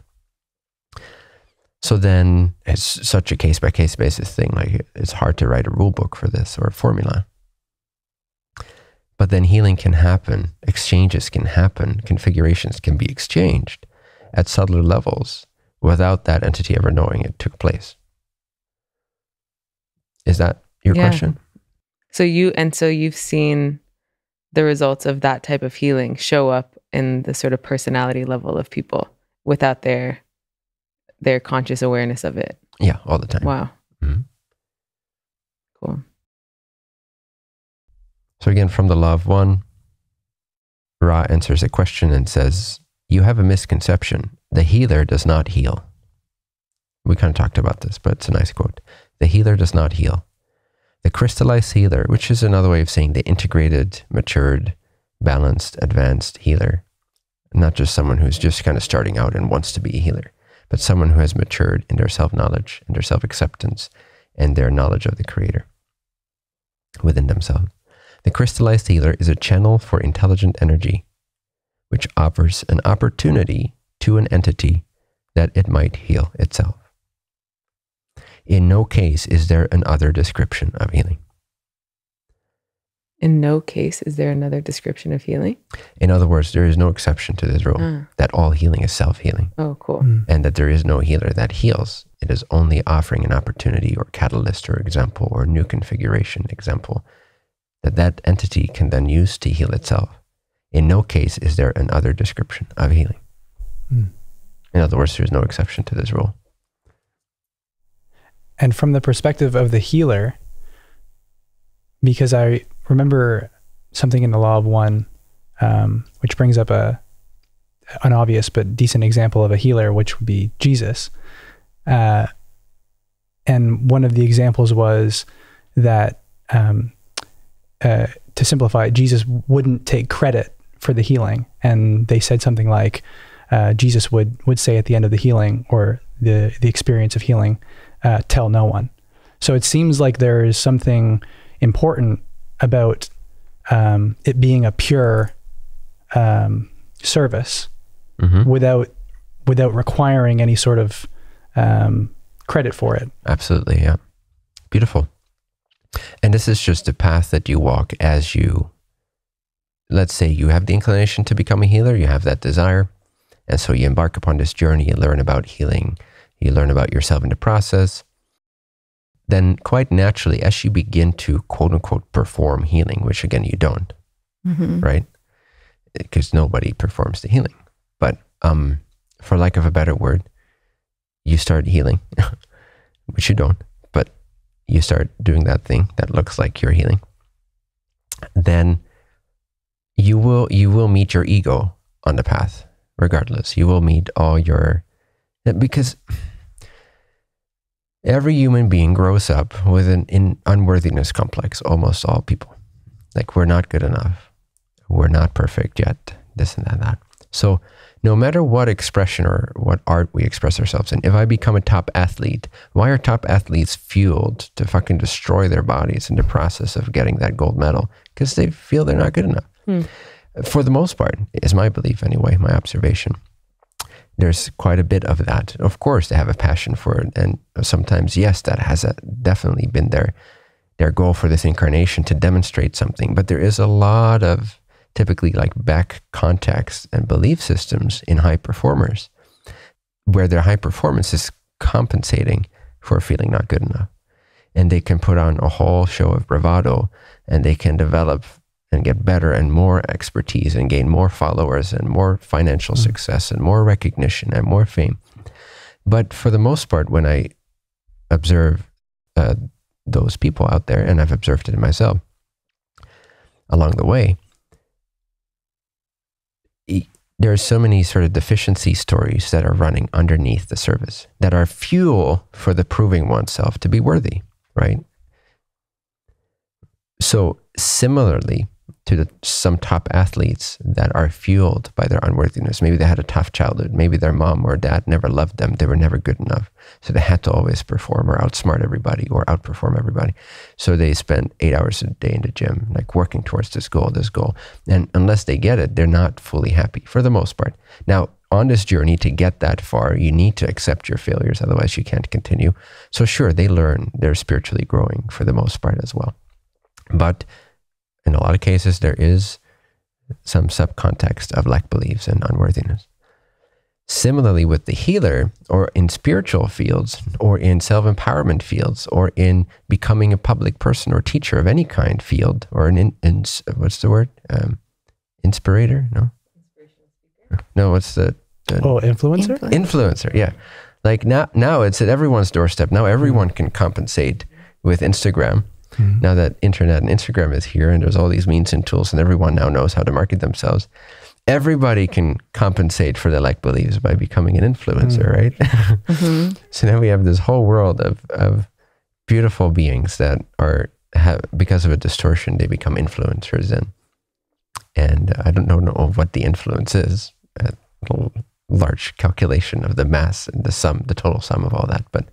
So then it's such a case-by-case basis thing. Like, it's hard to write a rule book for this or a formula. But then healing can happen, exchanges can happen, configurations can be exchanged at subtler levels without that entity ever knowing it took place. Is that your yeah. question? So you, and so you've seen the results of that type of healing show up in the sort of personality level of people without their their conscious awareness of it. Yeah, all the time. Wow. Mm-hmm. Cool. So again, from the love one, Ra answers a question and says, you have a misconception. The healer does not heal. We kind of talked about this, but it's a nice quote. The healer does not heal. The crystallized healer, which is another way of saying the integrated, matured, balanced, advanced healer, not just someone who's just kind of starting out and wants to be a healer, but someone who has matured in their self-knowledge and their self-acceptance and their knowledge of the Creator within themselves. The crystallized healer is a channel for intelligent energy, which offers an opportunity to an entity that it might heal itself. In no case is there another description of healing. In no case is there another description of healing? In other words, there is no exception to this rule, ah. that all healing is self-healing. Oh, cool. Mm. And that there is no healer that heals. It is only offering an opportunity or catalyst or example or new configuration example that that entity can then use to heal itself. In no case is there another description of healing. Mm. In other words, there's no exception to this rule. And from the perspective of the healer, because I remember something in the Law of One, um, which brings up a an obvious but decent example of a healer, which would be Jesus. Uh, and one of the examples was that, um, uh, to simplify it, Jesus wouldn't take credit for the healing. And they said something like, uh, Jesus would, would say at the end of the healing or the, the experience of healing, uh, tell no one. So it seems like there is something important about um, it being a pure um, service mm-hmm. without without requiring any sort of um, credit for it. Absolutely, yeah. Beautiful. And this is just a path that you walk as you, let's say you have the inclination to become a healer, you have that desire, and so you embark upon this journey, you learn about healing, you learn about yourself in the process. Then quite naturally, as you begin to quote unquote perform healing, which again, you don't, mm-hmm. right? Because nobody performs the healing. But um, for lack of a better word, you start healing, which you don't, but you start doing that thing that looks like you're healing. Then you will, you will meet your ego on the path, regardless. You will meet all your, because every human being grows up with an in unworthiness complex, almost all people. Like, we're not good enough. We're not perfect yet, this and that, that. So no matter what expression or what art we express ourselves in, if I become a top athlete, why are top athletes fueled to fucking destroy their bodies in the process of getting that gold medal? Because they feel they're not good enough. Hmm. For the most part, is my belief anyway, my observation. There's quite a bit of that. Of course, they have a passion for it. And sometimes, yes, that has a, definitely been their, their goal for this incarnation, to demonstrate something. But there is a lot of typically like back context and belief systems in high performers where their high performance is compensating for feeling not good enough. And they can put on a whole show of bravado, and they can develop and get better and more expertise and gain more followers and more financial mm. success and more recognition and more fame. But for the most part, when I observe uh, those people out there, and I've observed it in myself along the way, there are so many sort of deficiency stories that are running underneath the surface that are fuel for the proving oneself to be worthy, right? So similarly to the, some top athletes that are fueled by their unworthiness, maybe they had a tough childhood, maybe their mom or dad never loved them, they were never good enough, so they had to always perform or outsmart everybody or outperform everybody. So they spend eight hours a day in the gym, like working towards this goal, this goal. And unless they get it, they're not fully happy for the most part. Now, on this journey to get that far, you need to accept your failures, otherwise you can't continue. So sure, they learn, they're spiritually growing for the most part as well. But in a lot of cases, there is some subcontext of lack beliefs and unworthiness. Similarly with the healer, or in spiritual fields, or in self-empowerment fields, or in becoming a public person or teacher of any kind field, or an, in, in, what's the word? Um, inspirator? No? No, what's the... the oh, influencer? Influencer? Influencer, yeah. Like now, now it's at everyone's doorstep. Now everyone can compensate with Instagram Mm-hmm. Now that internet and Instagram is here and there's all these means and tools and everyone now knows how to market themselves, everybody can compensate for their like beliefs by becoming an influencer, mm-hmm. right? Mm-hmm. So now we have this whole world of, of beautiful beings that are, have, because of a distortion, they become influencers in. And I don't know what the influence is, a large calculation of the mass and the sum, the total sum of all that. But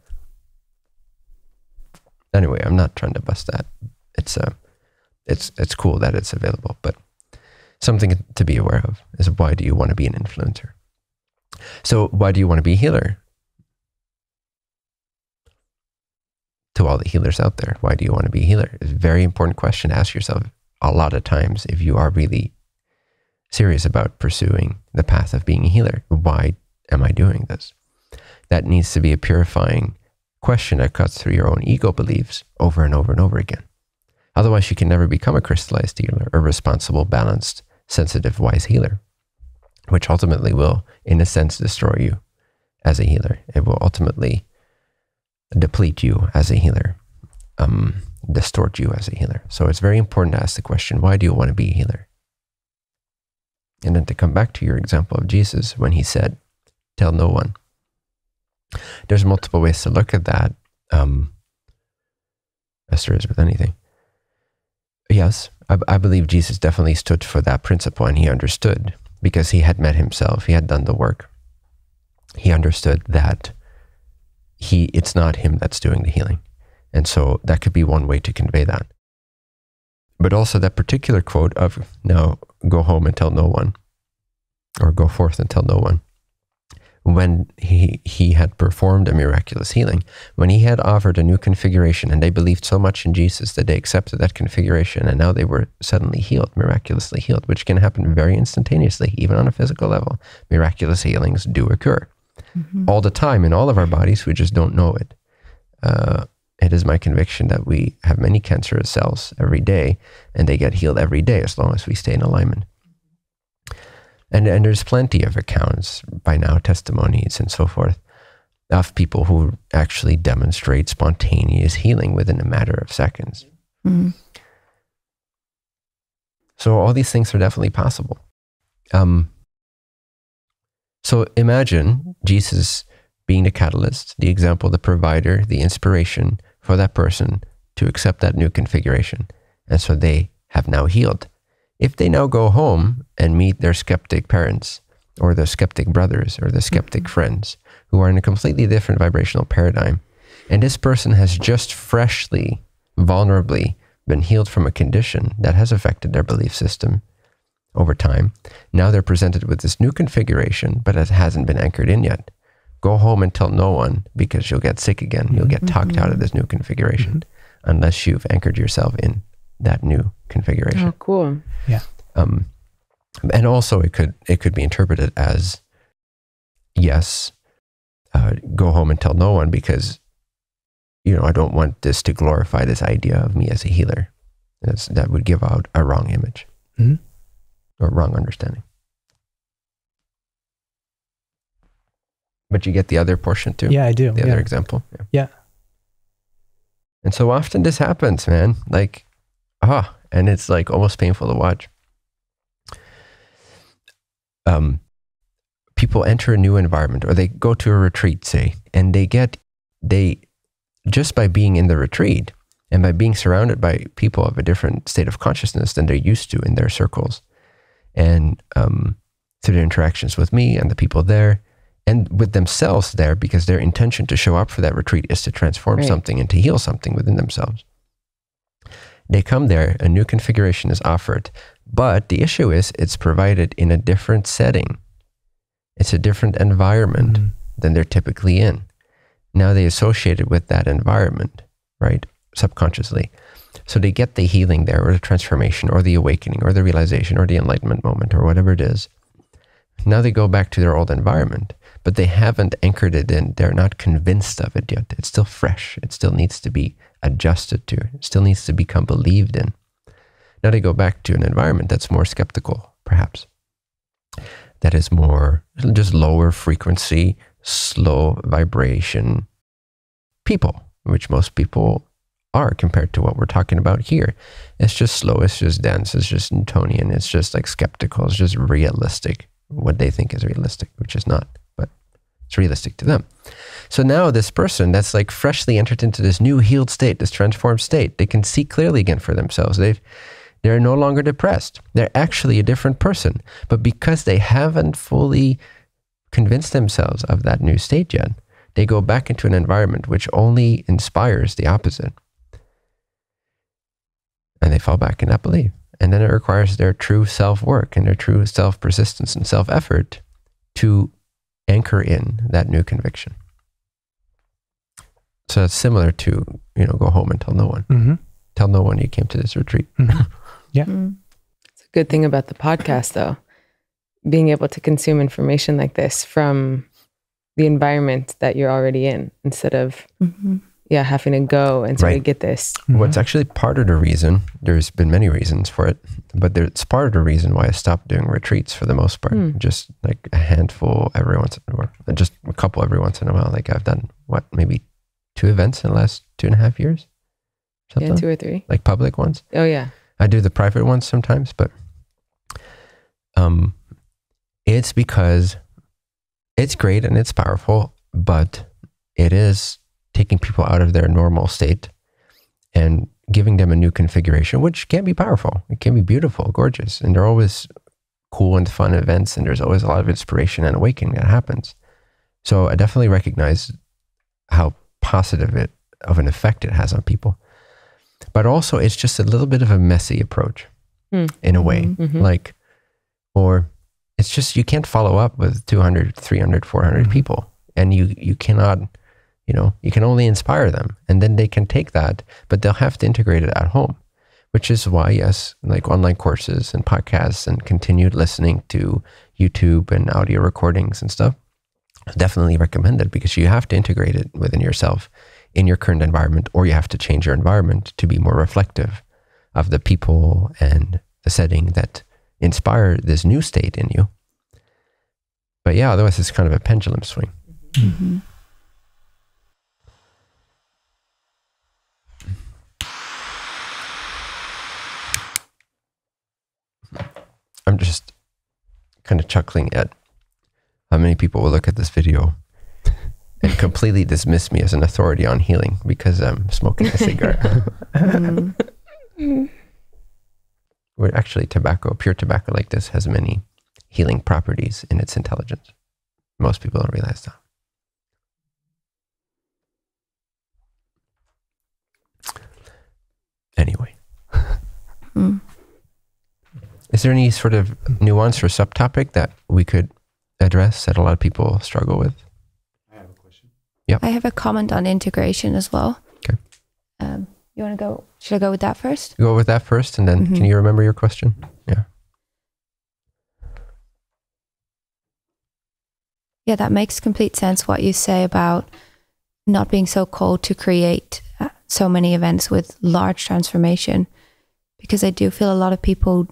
anyway, I'm not trying to bust that. It's uh, it's it's cool that it's available, but something to be aware of is, why do you want to be an influencer? So why do you want to be a healer? To all the healers out there, why do you want to be a healer? It's a very important question to ask yourself a lot of times if you are really serious about pursuing the path of being a healer. Why am I doing this? That needs to be a purifying question that cuts through your own ego beliefs over and over and over again. Otherwise, you can never become a crystallized healer, a responsible, balanced, sensitive, wise healer, which ultimately will, in a sense, destroy you as a healer. It will ultimately deplete you as a healer, um, distort you as a healer. So it's very important to ask the question, why do you want to be a healer? And then to come back to your example of Jesus when he said, tell no one. There's multiple ways to look at that, um, as there is with anything. Yes, I, I believe Jesus definitely stood for that principle, and he understood, because he had met himself, he had done the work. He understood that he it's not him that's doing the healing. And so that could be one way to convey that. But also that particular quote of, now go home and tell no one, or go forth and tell no one. When he, he had performed a miraculous healing, when he had offered a new configuration, and they believed so much in Jesus that they accepted that configuration, and now they were suddenly healed, miraculously healed, which can happen very instantaneously, even on a physical level. Miraculous healings do occur. Mm-hmm. All the time in all of our bodies, we just don't know it. Uh, it is my conviction that we have many cancerous cells every day, and they get healed every day as long as we stay in alignment. And, and there's plenty of accounts by now, testimonies and so forth, of people who actually demonstrate spontaneous healing within a matter of seconds. Mm-hmm. So all these things are definitely possible. Um, so imagine Jesus being the catalyst, the example, the provider, the inspiration for that person to accept that new configuration. And so they have now healed. If they now go home and meet their skeptic parents, or their skeptic brothers, or their skeptic mm-hmm. friends, who are in a completely different vibrational paradigm, and this person has just freshly, vulnerably been healed from a condition that has affected their belief system over time, now they're presented with this new configuration, but it hasn't been anchored in yet. Go home and tell no one, because you'll get sick again. You'll get talked mm-hmm. out of this new configuration, mm-hmm. unless you've anchored yourself in that new configuration. Oh, cool. Yeah. Um, and also it could, it could be interpreted as, yes, uh, go home and tell no one, because, you know, I don't want this to glorify this idea of me as a healer. That's, that would give out a wrong image, mm-hmm. or wrong understanding. But you get the other portion too? Yeah, I do. The yeah. other example? Yeah. yeah. And so often this happens, man. Like, ah, and it's like almost painful to watch. Um, people enter a new environment, or they go to a retreat, say, and they get, they, just by being in the retreat and by being surrounded by people of a different state of consciousness than they're used to in their circles, and um, through their interactions with me and the people there, and with themselves there, because their intention to show up for that retreat is to transform right. something and to heal something within themselves. They come there, a new configuration is offered, but the issue is it's provided in a different setting. It's a different environment mm-hmm. than they're typically in. Now they associate it with that environment, right? Subconsciously. So they get the healing there, or the transformation, or the awakening, or the realization, or the enlightenment moment, or whatever it is. Now they go back to their old environment, but they haven't anchored it in. They're not convinced of it yet. It's still fresh. It still needs to be adjusted to. It still needs to become believed in. Now they go back to an environment that's more skeptical, perhaps. That is more just lower frequency, slow vibration people, which most people are compared to what we're talking about here. It's just slow, it's just dense, it's just Newtonian, it's just like skeptical, it's just realistic, what they think is realistic, which is not, but it's realistic to them. So now this person that's like freshly entered into this new healed state, this transformed state, they can see clearly again for themselves. They've, they're no longer depressed. They're actually a different person. But because they haven't fully convinced themselves of that new state yet, they go back into an environment which only inspires the opposite. And they fall back in that belief. And then it requires their true self-work and their true self-persistence and self-effort to anchor in that new conviction. So it's similar to, you know, go home and tell no one. Mm-hmm. Tell no one you came to this retreat. Mm-hmm. Yeah. Mm. It's a good thing about the podcast, though. Being able to consume information like this from the environment that you're already in, instead of mm-hmm. yeah, having to go and sort right. of get this. Mm-hmm. What's actually part of the reason, there's been many reasons for it, but it's part of the reason why I stopped doing retreats for the most part. Mm. Just like a handful every once in a while, just a couple every once in a while. Like I've done, what, maybe two events in the last two and a half years? Something? Yeah, two or three. Like public ones. Oh, yeah. I do the private ones sometimes, but um, it's because it's great and it's powerful, but it is taking people out of their normal state and giving them a new configuration, which can be powerful. It can be beautiful, gorgeous, and they're always cool and fun events, and there's always a lot of inspiration and awakening that happens. So I definitely recognize how positive it of an effect it has on people. But also it's just a little bit of a messy approach mm. in a way. Mm-hmm. Like, or it's just, you can't follow up with two hundred, three hundred, four hundred mm-hmm. people, and you, you cannot, you know, you can only inspire them, and then they can take that, but they'll have to integrate it at home, which is why, yes, like online courses and podcasts and continued listening to YouTube and audio recordings and stuff, definitely recommended, because you have to integrate it within yourself in your current environment, or you have to change your environment to be more reflective of the people and the setting that inspire this new state in you. But yeah, otherwise it's kind of a pendulum swing. Mm-hmm. I'm just kind of chuckling at how many people will look at this video and completely dismiss me as an authority on healing because I'm smoking a cigarette. mm. Where actually tobacco, pure tobacco like this, has many healing properties in its intelligence. Most people don't realize that. Anyway. Mm. Is there any sort of nuance or subtopic that we could address that a lot of people struggle with? Yep. I have a comment on integration as well. Okay. Um, you want to go? Should I go with that first? Go with that first, and then mm-hmm. can you remember your question? Yeah. Yeah, that makes complete sense what you say about not being so cold to create uh, so many events with large transformation, because I do feel a lot of people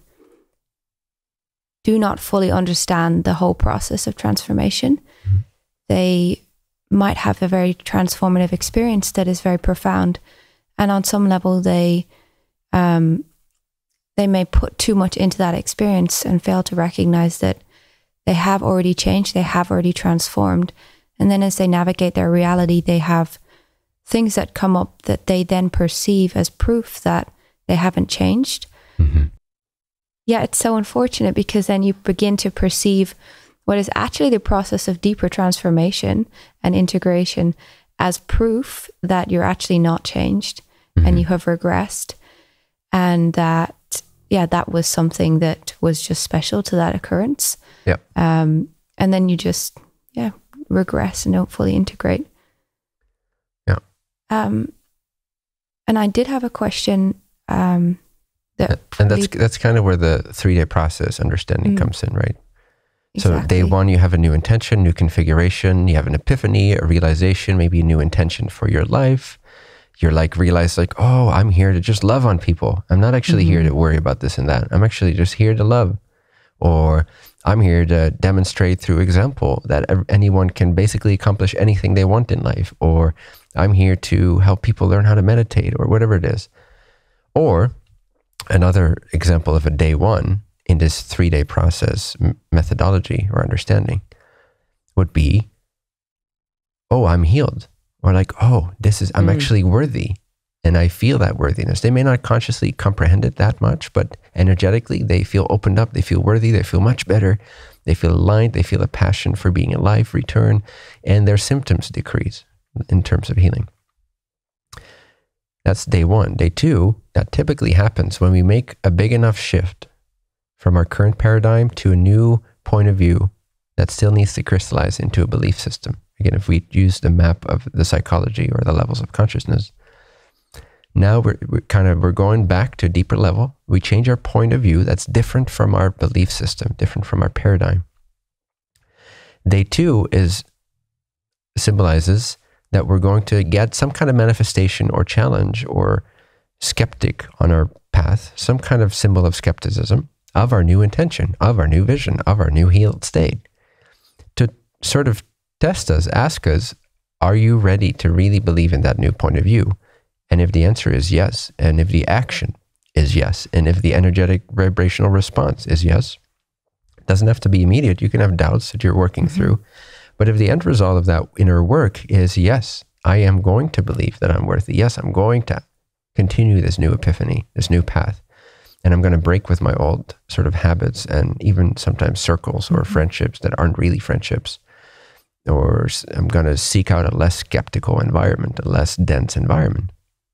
do not fully understand the whole process of transformation. Mm-hmm. They might have a very transformative experience that is very profound, and on some level they um, they may put too much into that experience and fail to recognize that they have already changed, they have already transformed, and then as they navigate their reality, they have things that come up that they then perceive as proof that they haven't changed. Mm-hmm. Yeah, it's so unfortunate, because then you begin to perceive what is actually the process of deeper transformation and integration as proof that you're actually not changed mm-hmm. and you have regressed. And that, yeah, that was something that was just special to that occurrence. Yeah. Um, and then you just, yeah, regress and don't fully integrate. Yeah. Um, and I did have a question. Um, that and that's, that's kind of where the three-day process understanding mm. comes in, right? Exactly. So day one, you have a new intention, new configuration, you have an epiphany, a realization, maybe a new intention for your life. You're like, realize like, oh, I'm here to just love on people. I'm not actually mm-hmm. here to worry about this and that. I'm actually just here to love. Or I'm here to demonstrate through example that anyone can basically accomplish anything they want in life. Or I'm here to help people learn how to meditate, or whatever it is. Or another example of a day one in this three-day process methodology or understanding would be, oh, I'm healed. Or like, oh, this is, I'm mm. actually worthy. And I feel that worthiness. They may not consciously comprehend it that much, but energetically, they feel opened up. They feel worthy. They feel much better. They feel aligned. They feel a passion for being alive, return, and their symptoms decrease in terms of healing. That's day one. Day two, that typically happens when we make a big enough shift from our current paradigm to a new point of view that still needs to crystallize into a belief system. Again, if we use the map of the psychology or the levels of consciousness, now we're, we're kind of, we're going back to a deeper level. We change our point of view that's different from our belief system, different from our paradigm. Day two is, symbolizes that we're going to get some kind of manifestation or challenge or skeptic on our path, some kind of symbol of skepticism of our new intention, of our new vision, of our new healed state, to sort of test us, ask us, are you ready to really believe in that new point of view? And if the answer is yes, and if the action is yes, and if the energetic vibrational response is yes, it doesn't have to be immediate. You can have doubts that you're working mm-hmm. through. But if the end result of that inner work is, yes, I am going to believe that I'm worthy. Yes, I'm going to continue this new epiphany, this new path. And I'm going to break with my old sort of habits and even sometimes circles or mm-hmm. friendships that aren't really friendships. Or I'm going to seek out a less skeptical environment, a less dense environment.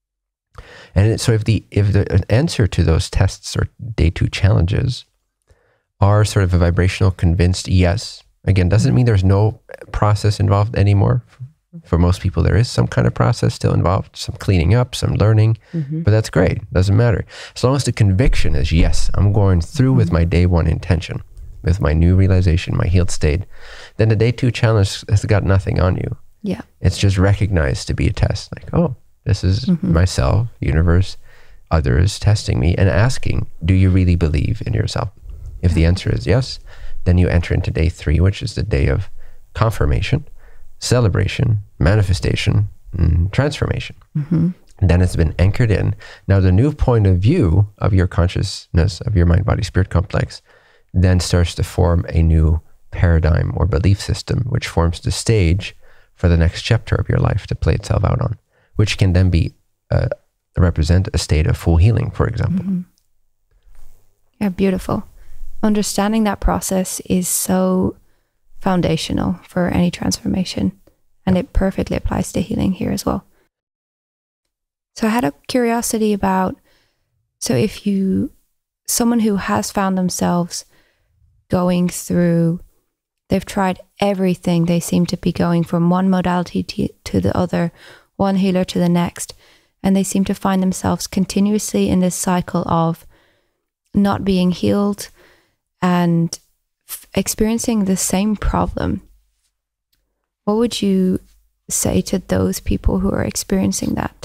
And so if the if the answer to those tests or day two challenges are sort of a vibrational convinced yes, again, doesn't mean there's no process involved anymore. For most people, there is some kind of process still involved, some cleaning up, some learning, mm-hmm. but that's great. Doesn't matter. As long as the conviction is, yes, I'm going through mm-hmm. with my day one intention, with my new realization, my healed state, then the day two challenge has got nothing on you. Yeah. It's just recognized to be a test. Like, oh, this is mm-hmm. myself, universe, others testing me and asking, do you really believe in yourself? If the answer is yes, then you enter into day three, which is the day of confirmation, celebration, manifestation, and transformation. Mm-hmm. And then it's been anchored in. Now the new point of view of your consciousness, of your mind, body, spirit complex, then starts to form a new paradigm or belief system, which forms the stage for the next chapter of your life to play itself out on, which can then be uh, represent a state of full healing, for example. Mm-hmm. Yeah, beautiful. Understanding that process is so foundational for any transformation, and it perfectly applies to healing here as well. So I had a curiosity about, so if you, someone who has found themselves going through, they've tried everything, they seem to be going from one modality to, to the other, one healer to the next, and they seem to find themselves continuously in this cycle of not being healed and f- experiencing the same problem. What would you say to those people who are experiencing that?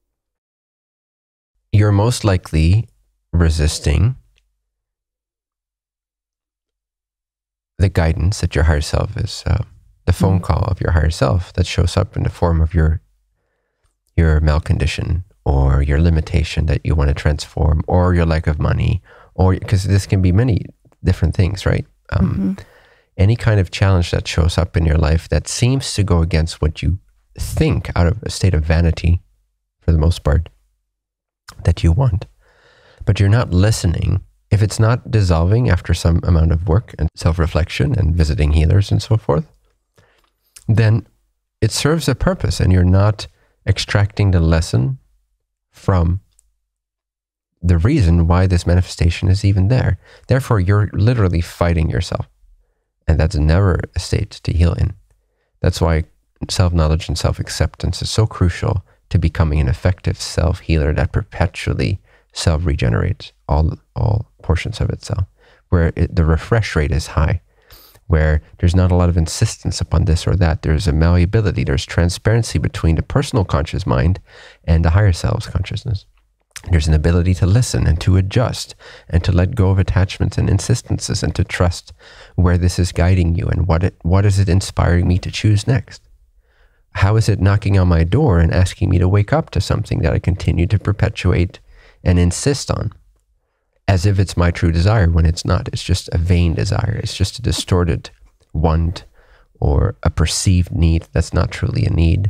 You're most likely resisting the guidance that your higher self is, uh, the phone mm. call of your higher self that shows up in the form of your your malcondition or your limitation that you want to transform, or your lack of money, or because this can be many different things, right? Um, mm-hmm. Any kind of challenge that shows up in your life that seems to go against what you think out of a state of vanity, for the most part, that you want, but you're not listening. If it's not dissolving after some amount of work and self-reflection and visiting healers and so forth, then it serves a purpose and you're not extracting the lesson from the reason why this manifestation is even there. Therefore, you're literally fighting yourself. And that's never a state to heal in. That's why self-knowledge and self-acceptance is so crucial to becoming an effective self-healer that perpetually self-regenerates all all portions of itself, where it, the refresh rate is high, where there's not a lot of insistence upon this or that. There's a malleability, there's transparency between the personal conscious mind and the higher self's consciousness. There's an ability to listen and to adjust and to let go of attachments and insistences and to trust where this is guiding you and what it, what is it inspiring me to choose next? How is it knocking on my door and asking me to wake up to something that I continue to perpetuate and insist on as if it's my true desire when it's not? It's just a vain desire. It's just a distorted want or a perceived need that's not truly a need.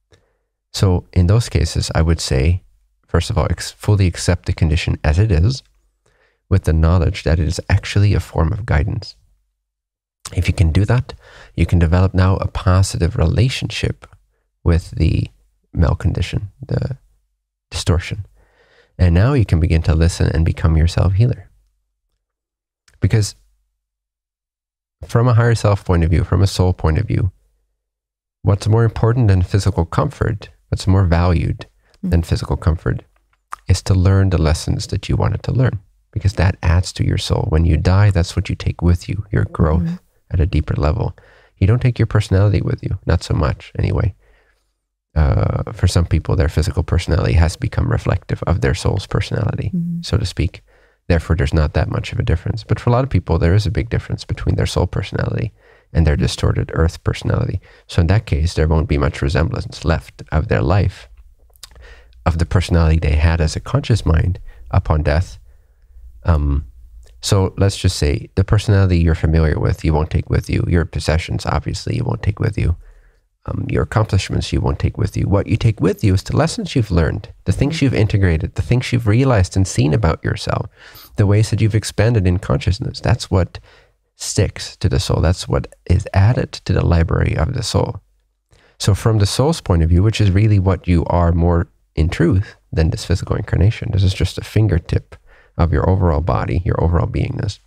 So in those cases, I would say, first of all, ex- fully accept the condition as it is, with the knowledge that it is actually a form of guidance. If you can do that, you can develop now a positive relationship with the malcondition, the distortion. And now you can begin to listen and become your self-healer. Because from a higher self point of view, from a soul point of view, what's more important than physical comfort, what's more valued than physical comfort, is to learn the lessons that you wanted to learn, because that adds to your soul. When you die, that's what you take with you, your growth mm-hmm. at a deeper level. You don't take your personality with you, not so much anyway. Uh, for some people, their physical personality has become reflective of their soul's personality, mm-hmm. so to speak. Therefore, there's not that much of a difference. But for a lot of people, there is a big difference between their soul personality and their distorted earth personality. So in that case, there won't be much resemblance left of their life, of the personality they had as a conscious mind upon death. Um, so let's just say the personality you're familiar with, you won't take with you. Your possessions, obviously, you won't take with you. Um, your accomplishments, you won't take with you. What you take with you is the lessons you've learned, the things you've integrated, the things you've realized and seen about yourself, the ways that you've expanded in consciousness. That's what sticks to the soul. That's what is added to the library of the soul. So from the soul's point of view, which is really what you are more in truth than this physical incarnation, this is just a fingertip of your overall body, your overall beingness.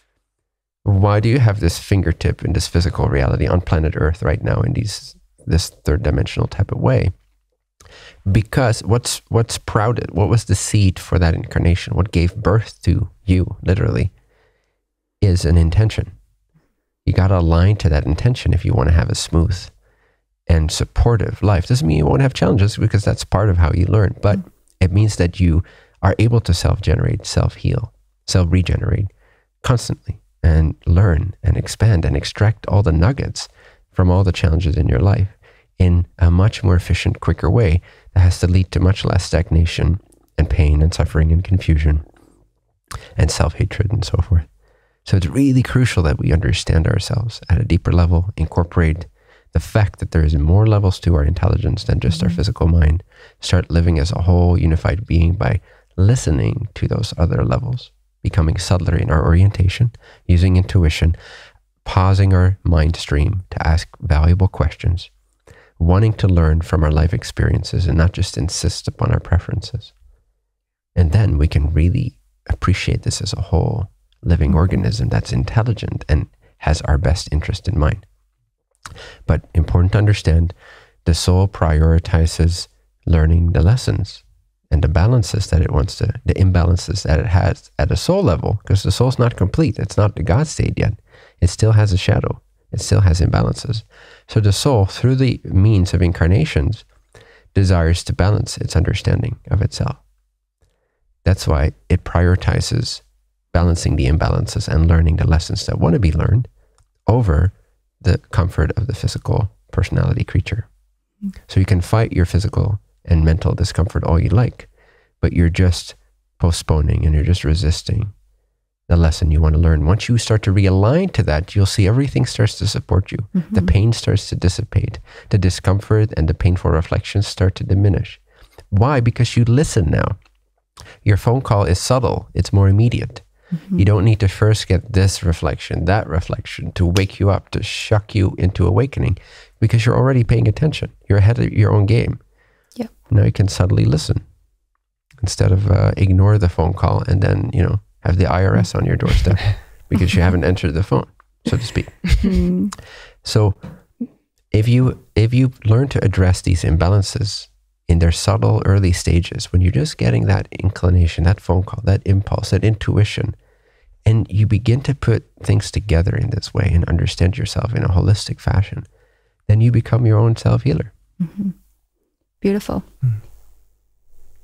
Why do you have this fingertip in this physical reality on planet Earth right now in these this third dimensional type of way? Because what's what's sprouted, what was the seed for that incarnation, what gave birth to you, literally, is an intention. You got to align to that intention if you want to have a smooth and supportive life. Doesn't mean you won't have challenges, because that's part of how you learn, but it means that you are able to self-generate, self-heal, self-regenerate constantly and learn and expand and extract all the nuggets from all the challenges in your life in a much more efficient, quicker way that has to lead to much less stagnation and pain and suffering and confusion and self-hatred and so forth. So it's really crucial that we understand ourselves at a deeper level, incorporate the fact that there is more levels to our intelligence than just mm-hmm. our physical mind, start living as a whole unified being by listening to those other levels, becoming subtler in our orientation, using intuition, pausing our mind stream to ask valuable questions, wanting to learn from our life experiences and not just insist upon our preferences. And then we can really appreciate this as a whole living organism that's intelligent and has our best interest in mind. But important to understand, the soul prioritizes learning the lessons and the balances that it wants to, the imbalances that it has at a soul level, because the soul's not complete. It's not the God state yet. It still has a shadow. It still has imbalances. So the soul, through the means of incarnations, desires to balance its understanding of itself. That's why it prioritizes balancing the imbalances and learning the lessons that want to be learned over the comfort of the physical personality creature. So you can fight your physical and mental discomfort all you like, but you're just postponing and you're just resisting the lesson you want to learn. Once you start to realign to that, you'll see everything starts to support you. Mm-hmm. The pain starts to dissipate. The discomfort and the painful reflections start to diminish. Why? Because you listen now. Your phone call is subtle. It's more immediate. Mm-hmm. You don't need to first get this reflection, that reflection to wake you up, to shock you into awakening, because you're already paying attention. You're ahead of your own game. Yeah. Now you can subtly listen instead of uh, ignore the phone call and then, you know, have the I R S on your doorstep because you haven't answered the phone, so to speak. Mm-hmm. So if you if you learn to address these imbalances in their subtle early stages, when you're just getting that inclination, that phone call, that impulse, that intuition, and you begin to put things together in this way and understand yourself in a holistic fashion, then you become your own self-healer. Mm-hmm. Beautiful. Mm.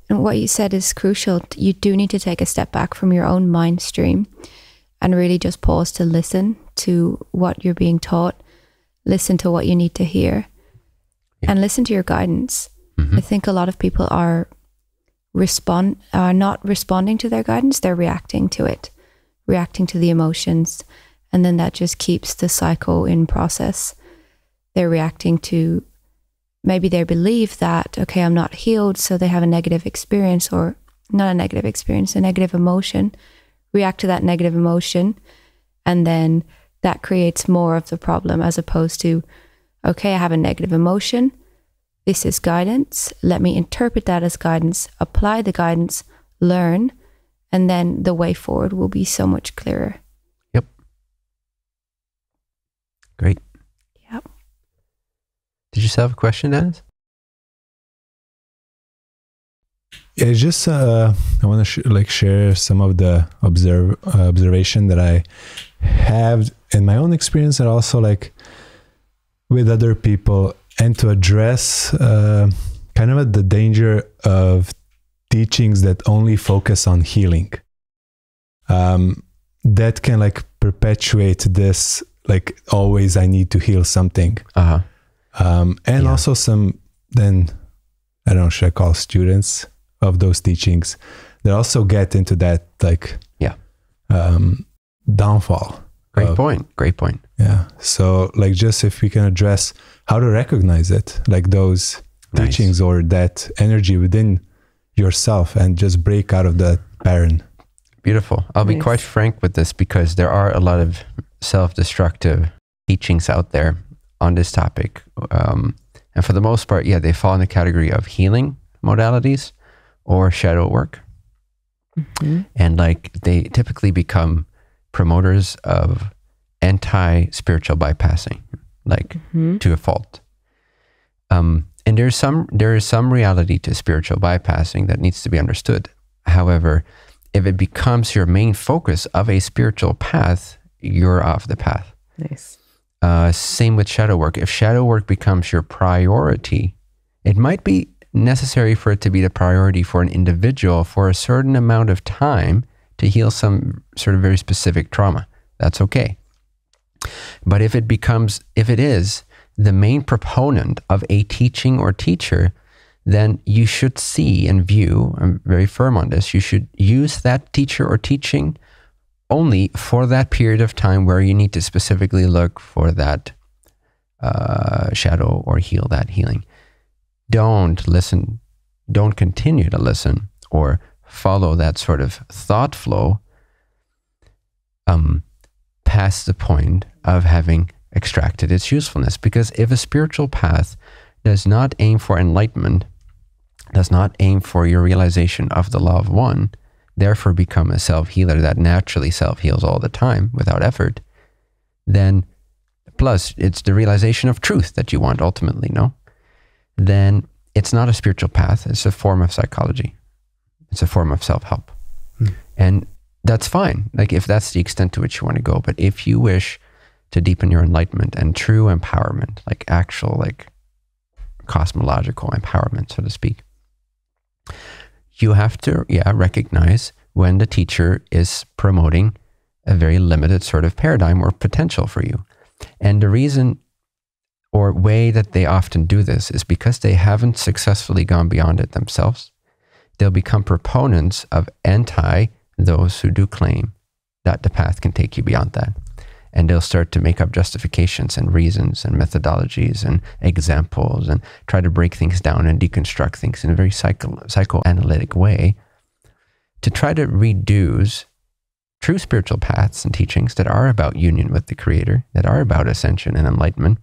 and what you said is crucial. You do need to take a step back from your own mind stream and really just pause to listen to what you're being taught, listen to what you need to hear, yeah. and listen to your guidance. Mm-hmm. I think a lot of people are respond are not responding to their guidance, they're reacting to it, reacting to the emotions, and then that just keeps the cycle in process. They're reacting to, maybe they believe that, okay, I'm not healed, so they have a negative experience, or not a negative experience, a negative emotion, react to that negative emotion, and then that creates more of the problem, as opposed to, okay, I have a negative emotion, this is guidance, let me interpret that as guidance, apply the guidance, learn, and then the way forward will be so much clearer. Yep. Great. Yep. Did you still have a question, Dennis? Yeah, it's just uh, I want to sh- like share some of the observe uh, observation that I have in my own experience, and also like with other people, and to address uh, kind of the danger of teachings that only focus on healing. Um, that can like perpetuate this, like always I need to heal something. Uh-huh. Um, and yeah. also some, then, I don't know, should I call students of those teachings that also get into that like yeah um, downfall. Great of, point. Great point. Yeah. So like just if we can address how to recognize it, like those nice. teachings or that energy within yourself, and just break out of that pattern. Beautiful. I'll nice. be quite frank with this, because there are a lot of self-destructive teachings out there on this topic. Um, and for the most part, yeah, they fall in the category of healing modalities or shadow work. Mm-hmm. And like they typically become promoters of anti-spiritual bypassing, like mm-hmm. to a fault. Um, and there's some there is some reality to spiritual bypassing that needs to be understood. However, if it becomes your main focus of a spiritual path, you're off the path. Nice. Uh, same with shadow work. If shadow work becomes your priority, it might be necessary for it to be the priority for an individual for a certain amount of time to heal some sort of very specific trauma. That's okay. But if it becomes, if it is the main proponent of a teaching or teacher, then you should see and view, I'm very firm on this, you should use that teacher or teaching only for that period of time where you need to specifically look for that uh, shadow or heal that healing. Don't listen, don't continue to listen or follow that sort of thought flow um, past the point of having extracted its usefulness. Because if a spiritual path does not aim for enlightenment, does not aim for your realization of the law of one, therefore become a self-healer that naturally self-heals all the time without effort, then, plus it's the realization of truth that you want ultimately, no? Then it's not a spiritual path, it's a form of psychology. It's a form of self-help. Hmm. And that's fine, like if that's the extent to which you want to go. But if you wish to deepen your enlightenment and true empowerment, like actual, like cosmological empowerment, so to speak, you have to, yeah, recognize when the teacher is promoting a very limited sort of paradigm or potential for you. And the reason or way that they often do this is because they haven't successfully gone beyond it themselves. They'll become proponents of anti those who do claim that the path can take you beyond that. And they'll start to make up justifications and reasons and methodologies and examples and try to break things down and deconstruct things in a very psycho psychoanalytic way to try to reduce true spiritual paths and teachings that are about union with the Creator, that are about ascension and enlightenment,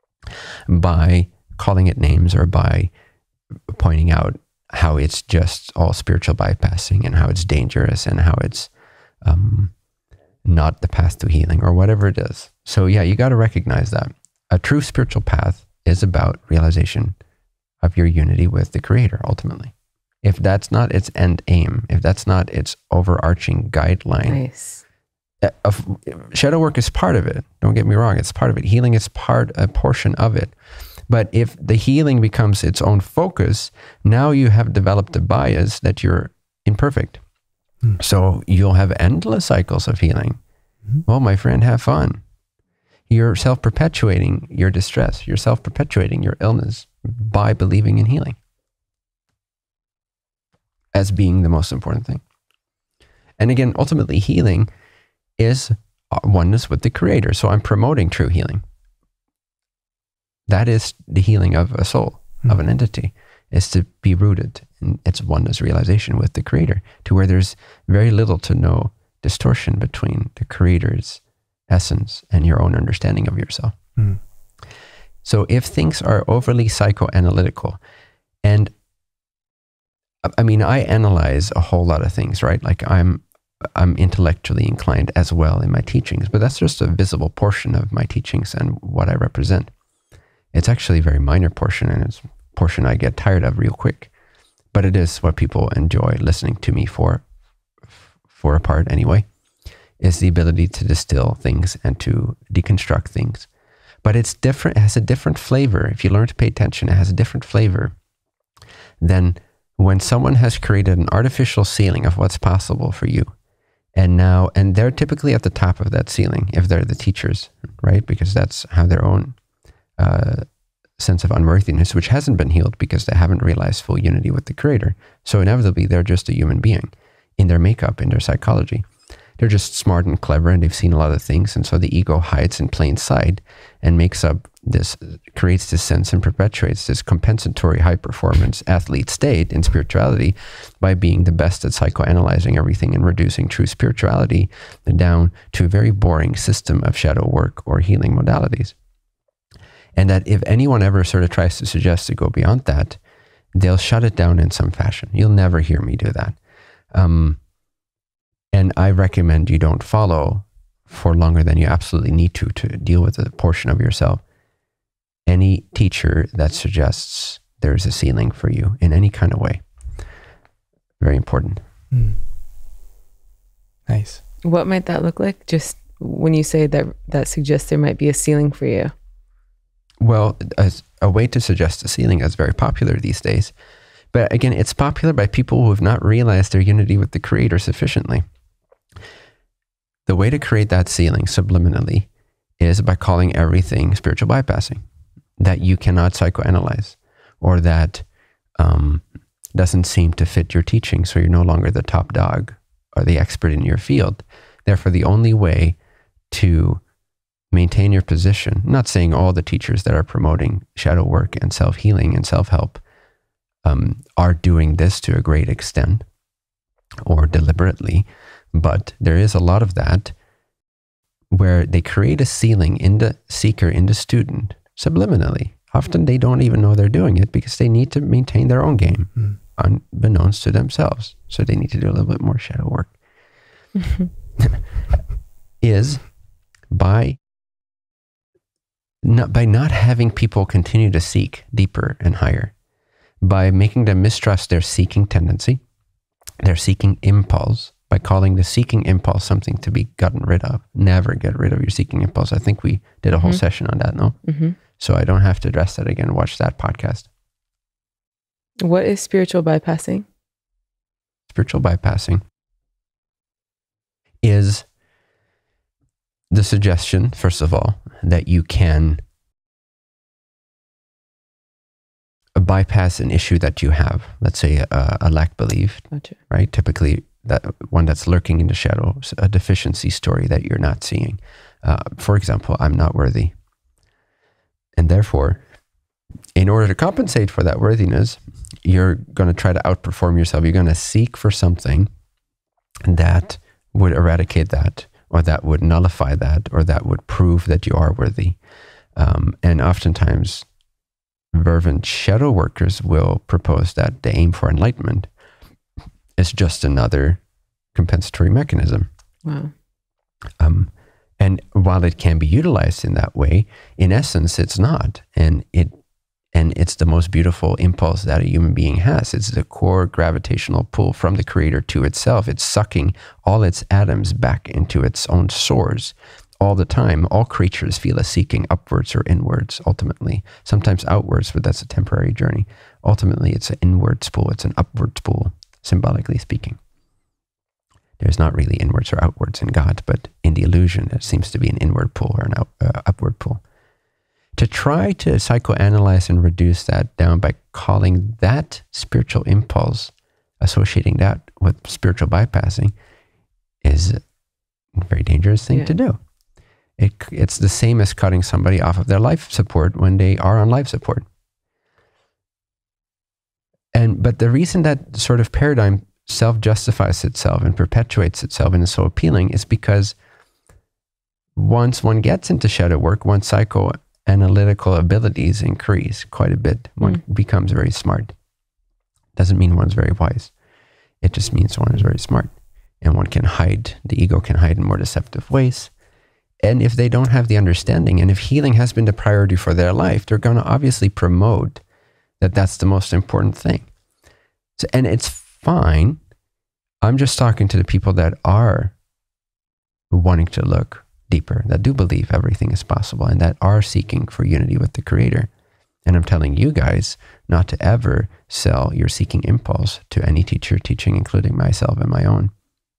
by calling it names or by pointing out how it's just all spiritual bypassing and how it's dangerous and how it's um, not the path to healing or whatever it is. So yeah, you got to recognize that a true spiritual path is about realization of your unity with the Creator ultimately. If that's not its end aim, if that's not its overarching guideline, nice. uh, of, shadow work is part of it. Don't get me wrong, it's part of it. Healing is part, a portion of it. But if the healing becomes its own focus, now you have developed a bias that you're imperfect. Mm. So you'll have endless cycles of healing. Mm. Well, my friend, have fun. You're self-perpetuating your distress. You're self-perpetuating your illness by believing in healing as being the most important thing. And again, ultimately, healing is oneness with the Creator. So I'm promoting true healing. That is the healing of a soul, mm. of an entity, is to be rooted in its oneness realization with the Creator, to where there's very little to no distortion between the Creator's essence and your own understanding of yourself. Mm. So if things are overly psychoanalytical, and I mean, I analyze a whole lot of things, right? Like I'm, I'm intellectually inclined as well in my teachings, but that's just a visible portion of my teachings and what I represent. It's actually a very minor portion, and it's a portion I get tired of real quick, but it is what people enjoy listening to me for, for a part anyway, is the ability to distill things and to deconstruct things. But it's different, it has a different flavor. If you learn to pay attention, it has a different flavor than when someone has created an artificial ceiling of what's possible for you. And now, and they're typically at the top of that ceiling if they're the teachers, right? Because that's how their own uh, sense of unworthiness, which hasn't been healed because they haven't realized full unity with the Creator. So inevitably, they're just a human being in their makeup, in their psychology. They're just smart and clever, and they've seen a lot of things. And so the ego hides in plain sight and makes up this, creates this sense and perpetuates this compensatory high performance athlete state in spirituality by being the best at psychoanalyzing everything and reducing true spirituality down to a very boring system of shadow work or healing modalities. And that if anyone ever sort of tries to suggest to go beyond that, they'll shut it down in some fashion. You'll never hear me do that. Um, And I recommend you don't follow for longer than you absolutely need to, to deal with a portion of yourself, any teacher that suggests there's a ceiling for you in any kind of way. Very important. Mm. Nice. What might that look like? Just when you say that, that suggests there might be a ceiling for you. Well, as a way to suggest a ceiling is very popular these days. But again, it's popular by people who have not realized their unity with the Creator sufficiently. The way to create that ceiling subliminally is by calling everything spiritual bypassing, that you cannot psychoanalyze, or that um, doesn't seem to fit your teaching, so you're no longer the top dog or the expert in your field. Therefore, the only way to maintain your position, not saying all the teachers that are promoting shadow work and self-healing and self-help um, are doing this to a great extent or deliberately, but there is a lot of that where they create a ceiling in the seeker, in the student, subliminally. Often they don't even know they're doing it because they need to maintain their own game, mm. unbeknownst to themselves. So they need to do a little bit more shadow work. Is by not, by not having people continue to seek deeper and higher, by making them mistrust their seeking tendency, their seeking impulse, by calling the seeking impulse something to be gotten rid of. Never get rid of your seeking impulse. I think we did a whole mm-hmm. session on that, no? Mm-hmm. So I don't have to address that again. Watch that podcast. What is spiritual bypassing? Spiritual bypassing is the suggestion, first of all, that you can bypass an issue that you have. Let's say a, a lack belief, gotcha. Right? Typically, that one that's lurking in the shadows, a deficiency story that you're not seeing. Uh, for example, I'm not worthy. And therefore, in order to compensate for that worthiness, you're going to try to outperform yourself. You're going to seek for something that would eradicate that, or that would nullify that, or that would prove that you are worthy. Um, and oftentimes, fervent shadow workers will propose that the aim for enlightenment is just another compensatory mechanism. Wow. Um, and while it can be utilized in that way, in essence, it's not. And it and it's the most beautiful impulse that a human being has. It's the core gravitational pull from the Creator to itself. It's sucking all its atoms back into its own source. all the time. All creatures feel a seeking upwards or inwards, ultimately. Sometimes outwards, but that's a temporary journey. Ultimately, it's an inwards pull. It's an upwards pull, symbolically speaking. There's not really inwards or outwards in God, but in the illusion, it seems to be an inward pull or an out, uh, upward pull. To try to psychoanalyze and reduce that down by calling that spiritual impulse, associating that with spiritual bypassing, is a very dangerous thing yeah. to do. It, it's the same as cutting somebody off of their life support when they are on life support. And but the reason that sort of paradigm self-justifies itself and perpetuates itself and is so appealing is because once one gets into shadow work, one's psychoanalytical abilities increase quite a bit. One mm. becomes very smart. Doesn't mean one's very wise. It just means one is very smart. And one can hide, the ego can hide in more deceptive ways. And if they don't have the understanding, and if healing has been the priority for their life, they're going to obviously promote that that's the most important thing. So, and it's fine. I'm just talking to the people that are wanting to look deeper, that do believe everything is possible, and that are seeking for unity with the Creator. And I'm telling you guys not to ever sell your seeking impulse to any teacher teaching, including myself and my own.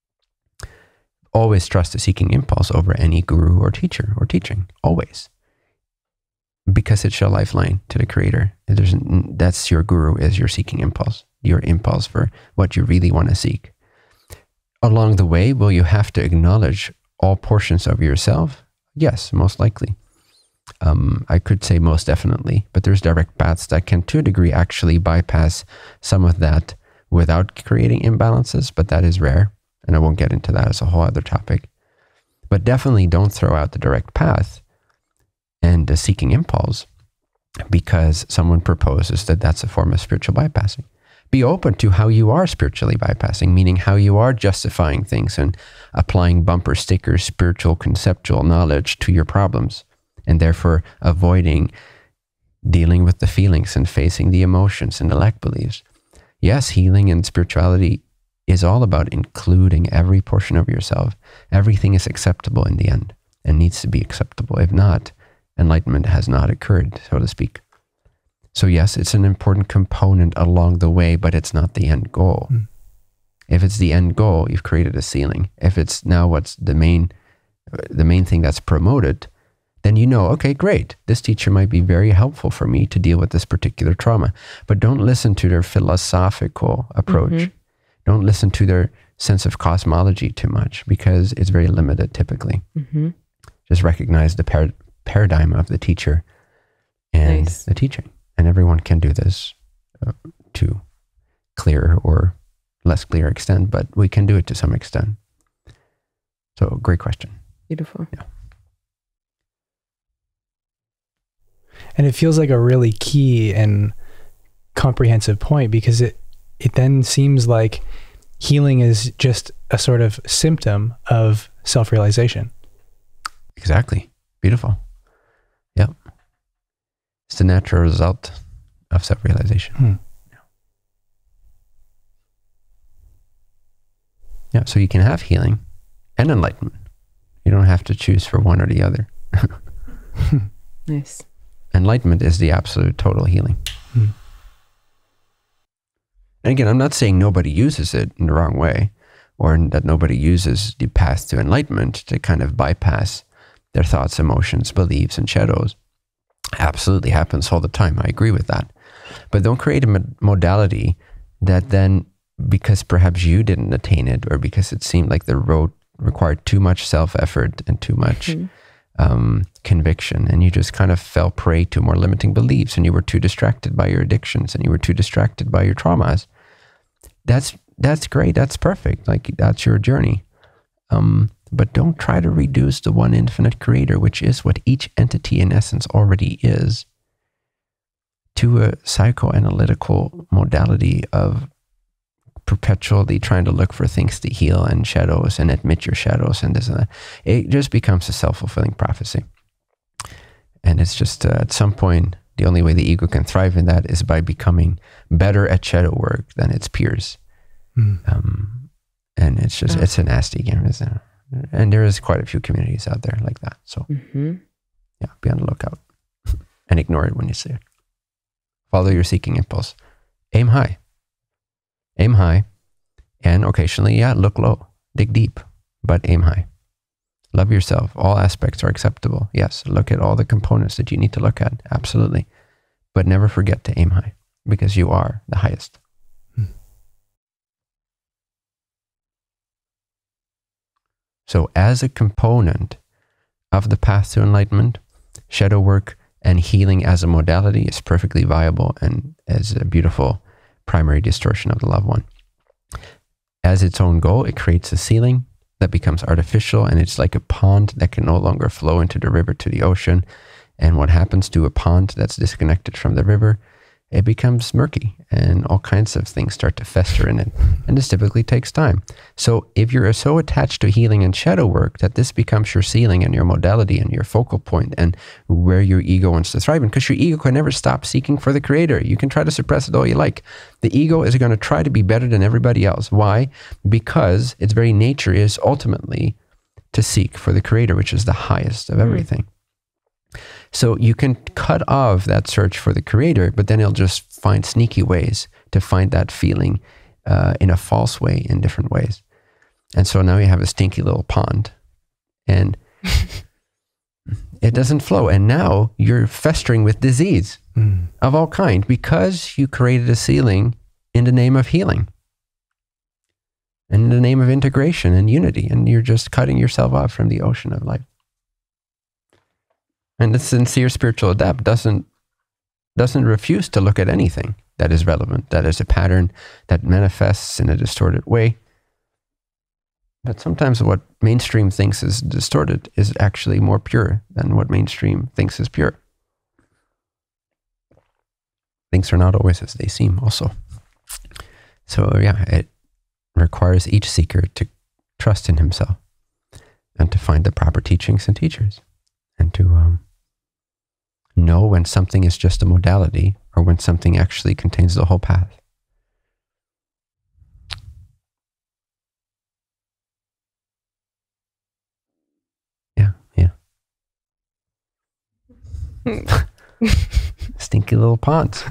Always trust the seeking impulse over any guru or teacher or teaching, always. Because it's your lifeline to the Creator. There's, that's your guru, is your seeking impulse, your impulse for what you really want to seek. Along the way, will you have to acknowledge all portions of yourself? Yes, most likely. Um, I could say most definitely, but there's direct paths that can, to a degree, actually bypass some of that without creating imbalances, but that is rare. And I won't get into that as a whole other topic. But definitely don't throw out the direct path and the seeking impulse because someone proposes that that's a form of spiritual bypassing. Be open to how you are spiritually bypassing, meaning how you are justifying things and applying bumper stickers, spiritual conceptual knowledge to your problems, and therefore avoiding dealing with the feelings and facing the emotions and the lack beliefs. Yes, healing and spirituality is all about including every portion of yourself. Everything is acceptable in the end and needs to be acceptable. If not, enlightenment has not occurred, so to speak. So yes, it's an important component along the way, but it's not the end goal. Mm. If it's the end goal, you've created a ceiling. If it's now what's the main, the main thing that's promoted, then you know, okay, great. This teacher might be very helpful for me to deal with this particular trauma. But don't listen to their philosophical approach. Mm-hmm. Don't listen to their sense of cosmology too much because it's very limited typically. Mm-hmm. Just recognize the par- paradigm of the teacher and nice. the teaching. And everyone can do this uh, to clearer or less clear extent, but we can do it to some extent. So great question. Beautiful. Yeah. And it feels like a really key and comprehensive point because it, it then seems like healing is just a sort of symptom of self-realization. Exactly. Beautiful. Yep. It's the natural result of self-realization. Hmm. Yeah. yeah. So you can have healing and enlightenment. You don't have to choose for one or the other. Nice. Enlightenment is the absolute total healing. Hmm. And again, I'm not saying nobody uses it in the wrong way or that nobody uses the path to enlightenment to kind of bypass their thoughts, emotions, beliefs, and shadows. Absolutely happens all the time. I agree with that. But don't create a modality that then, because perhaps you didn't attain it or because it seemed like the road required too much self-effort and too much mm-hmm. um, conviction, and you just kind of fell prey to more limiting beliefs and you were too distracted by your addictions and you were too distracted by your traumas. That's that's great. That's perfect. Like that's your journey. Um, but don't try to reduce the one infinite Creator, which is what each entity in essence already is, to a psychoanalytical modality of perpetually trying to look for things to heal and shadows and admit your shadows and this and that. It just becomes a self-fulfilling prophecy. And it's just uh, at some point, the only way the ego can thrive in that is by becoming better at shadow work than its peers. Mm. Um, and it's just, oh. it's a nasty game, isn't it? And there is quite a few communities out there like that. So Mm-hmm. yeah, be on the lookout and ignore it when you see it. Follow your seeking impulse. Aim high. Aim high. And occasionally, yeah, look low. Dig deep, but aim high. Love yourself. All aspects are acceptable. Yes, look at all the components that you need to look at. Absolutely. But never forget to aim high, because you are the highest. Hmm. So as a component of the path to enlightenment, shadow work and healing as a modality is perfectly viable and as a beautiful primary distortion of the loved one. As its own goal, it creates a ceiling that becomes artificial, and it's like a pond that can no longer flow into the river to the ocean. And what happens to a pond that's disconnected from the river? It becomes murky, and all kinds of things start to fester in it. And this typically takes time. So if you're so attached to healing and shadow work that this becomes your ceiling and your modality and your focal point and where your ego wants to thrive in, because your ego can never stop seeking for the creator. You can try to suppress it all you like. The ego is going to try to be better than everybody else. Why? Because its very nature is ultimately to seek for the creator, which is the highest of everything. So you can cut off that search for the creator, but then it'll just find sneaky ways to find that feeling uh, in a false way, in different ways. And so now you have a stinky little pond and it doesn't flow. And now you're festering with disease mm. of all kind because you created a ceiling in the name of healing and in the name of integration and unity. And you're just cutting yourself off from the ocean of life. And the sincere spiritual adept doesn't doesn't refuse to look at anything that is relevant, that is a pattern that manifests in a distorted way. But sometimes what mainstream thinks is distorted is actually more pure than what mainstream thinks is pure. Things are not always as they seem also. So yeah, it requires each seeker to trust in himself and to find the proper teachings and teachers and to um, know when something is just a modality or when something actually contains the whole path. Yeah, yeah. Stinky little ponds.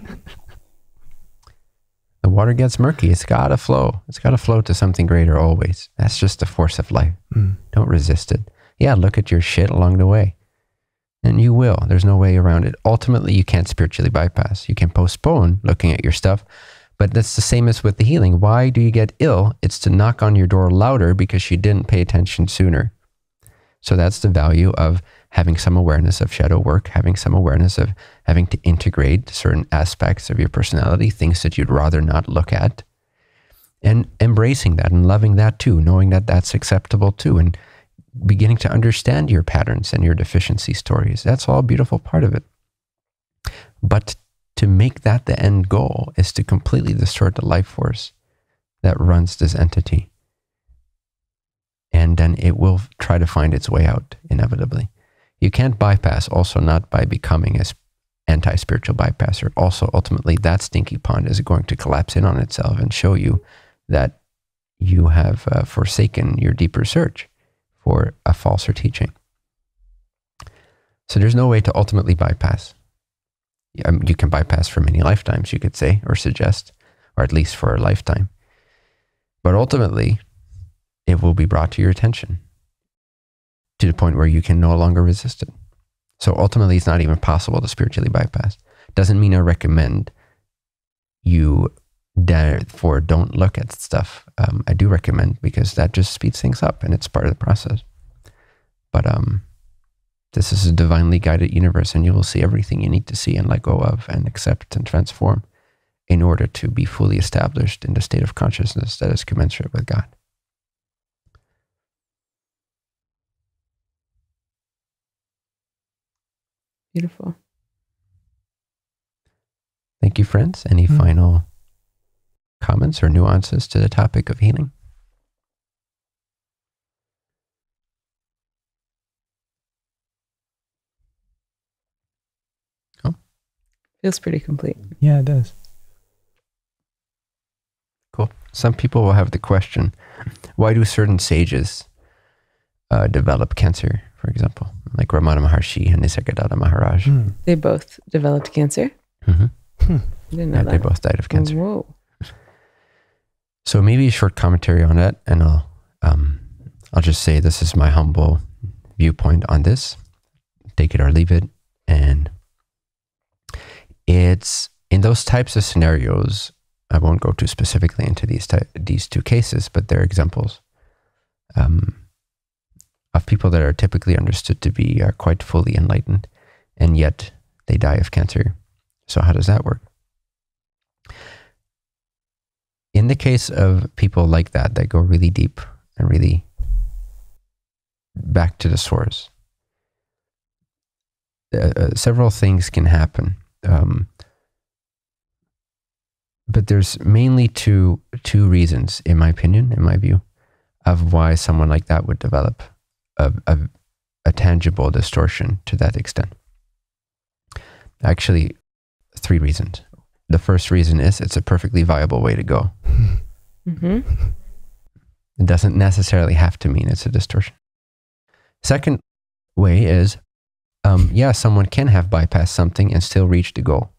The water gets murky. It's got to flow. It's got to flow to something greater always. That's just the force of life. Mm. Don't resist it. Yeah, look at your shit along the way. And you will. There's no way around it. Ultimately, you can't spiritually bypass. You can postpone looking at your stuff, but that's the same as with the healing. Why do you get ill? It's to knock on your door louder because you didn't pay attention sooner. So that's the value of having some awareness of shadow work, having some awareness of having to integrate certain aspects of your personality, things that you'd rather not look at, and embracing that and loving that too, knowing that that's acceptable too, and beginning to understand your patterns and your deficiency stories. That's all a beautiful part of it. But to make that the end goal is to completely distort the life force that runs this entity. And then it will try to find its way out inevitably. You can't bypass, also not by becoming an anti-spiritual bypasser. Also, ultimately, that stinky pond is going to collapse in on itself and show you that you have uh, forsaken your deeper search for a falser teaching. So there's no way to ultimately bypass. Um, you can bypass for many lifetimes, you could say, or suggest, or at least for a lifetime. But ultimately, it will be brought to your attention to the point where you can no longer resist it. So ultimately, it's not even possible to spiritually bypass. Doesn't mean I recommend you therefore don't look at stuff. Um, I do recommend, because that just speeds things up and it's part of the process. But um, this is a divinely guided universe, and you will see everything you need to see and let go of and accept and transform in order to be fully established in the state of consciousness that is commensurate with God. Beautiful. Thank you, friends. Any mm. final comments or nuances to the topic of healing? Oh, feels pretty complete. Yeah, it does. Cool. Some people will have the question, why do certain sages uh, develop cancer, for example, like Ramana Maharshi and Nisargadatta Maharaj. Mm. They both developed cancer. Mm-hmm. Hmm. I didn't know Yeah, that. they both died of cancer. Whoa. So maybe a short commentary on that, and I'll um, I'll just say this is my humble viewpoint on this. Take it or leave it, and it's in those types of scenarios. I won't go too specifically into these ty- these two cases, but they're examples um, of people that are typically understood to be uh, quite fully enlightened, and yet they die of cancer. So how does that work? In the case of people like that, that go really deep and really back to the source, uh, uh, several things can happen. Um, but there's mainly two, two reasons, in my opinion, in my view, of why someone like that would develop a, a, a tangible distortion to that extent. Actually, three reasons. The first reason is it's a perfectly viable way to go. Mm-hmm. It doesn't necessarily have to mean it's a distortion. Second way is, um, yeah, someone can have bypassed something and still reach the goal.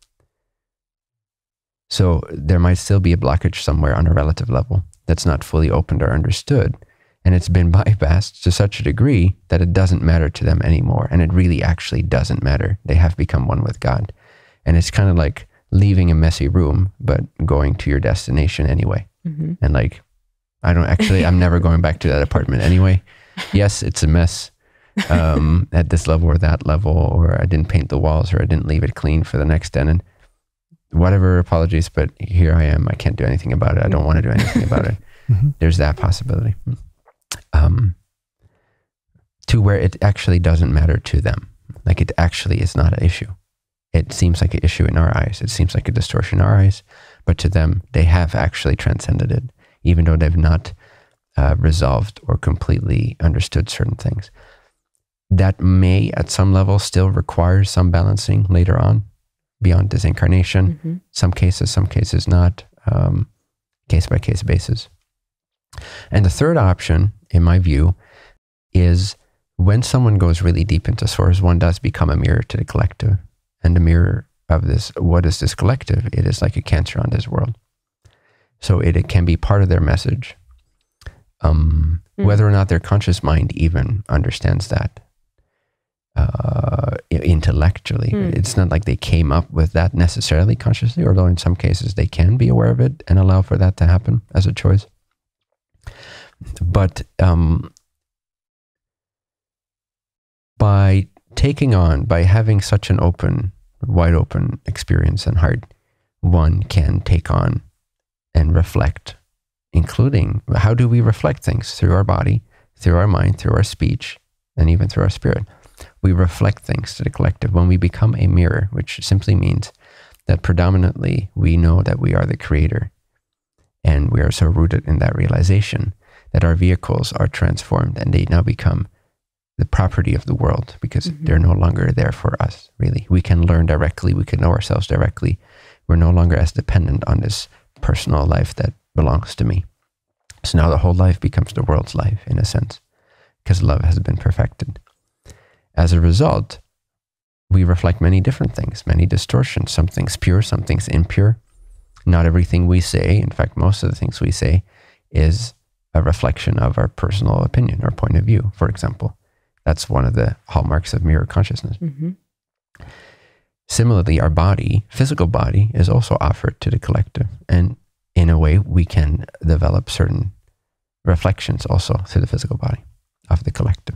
So there might still be a blockage somewhere on a relative level that's not fully opened or understood. And it's been bypassed to such a degree that it doesn't matter to them anymore. And it really actually doesn't matter. They have become one with God. And it's kind of like leaving a messy room, but going to your destination anyway. Mm-hmm. And like, I don't actually, I'm never going back to that apartment anyway. Yes, it's a mess um, at this level or that level, or I didn't paint the walls, or I didn't leave it clean for the next tenant. Whatever, apologies, but here I am. I can't do anything about it. I don't want to do anything about it. Mm-hmm. There's that possibility. Um, to where it actually doesn't matter to them. Like it actually is not an issue. It seems like an issue in our eyes. It seems like a distortion in our eyes, but to them, they have actually transcended it, even though they've not uh, resolved or completely understood certain things. That may, at some level, still require some balancing later on, beyond this incarnation. Mm-hmm. Some cases, some cases not, um, case-by-case basis. And the third option, in my view, is when someone goes really deep into source, one does become a mirror to the collective. And the mirror of this, what is this collective? It is like a cancer on this world. So it, it can be part of their message. Um, mm. Whether or not their conscious mind even understands that uh, intellectually. Mm. It's not like they came up with that necessarily consciously, although in some cases they can be aware of it and allow for that to happen as a choice. But um, by taking on, by having such an open, wide open experience and heart, one can take on and reflect, including how do we reflect things? Through our body, through our mind, through our speech, and even through our spirit. We reflect things to the collective when we become a mirror, which simply means that predominantly we know that we are the creator. And we are so rooted in that realization that our vehicles are transformed and they now become the property of the world, because mm-hmm. they're no longer there for us, really. We can learn directly. We can know ourselves directly. We're no longer as dependent on this personal life that belongs to me. So now the whole life becomes the world's life, in a sense, because love has been perfected. As a result, we reflect many different things, many distortions. Some things pure, some things impure. Not everything we say, in fact, most of the things we say, is a reflection of our personal opinion or point of view, for example. That's one of the hallmarks of mirror consciousness. Mm-hmm. Similarly, our body, physical body, is also offered to the collective. And in a way, we can develop certain reflections also through the physical body of the collective.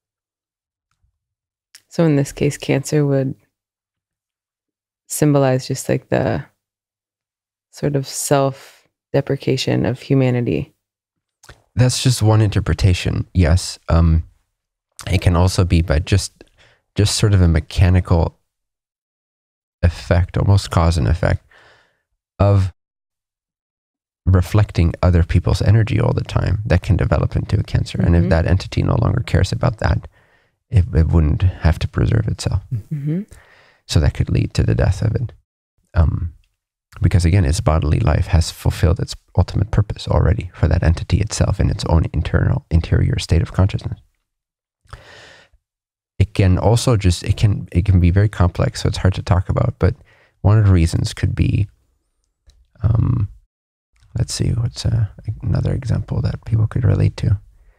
So in this case, cancer would symbolize just like the sort of self-deprecation of humanity. That's just one interpretation, yes. Um, it can also be by just just sort of a mechanical effect, almost cause and effect, of reflecting other people's energy all the time that can develop into a cancer. Mm-hmm. And if that entity no longer cares about that, it, it wouldn't have to preserve itself. Mm-hmm. So that could lead to the death of it. Um, because again, its bodily life has fulfilled its ultimate purpose already for that entity itself in its own internal, interior state of consciousness. can also just, it can, it can be very complex, so it's hard to talk about. But one of the reasons could be, um, let's see, what's uh, another example that people could relate to?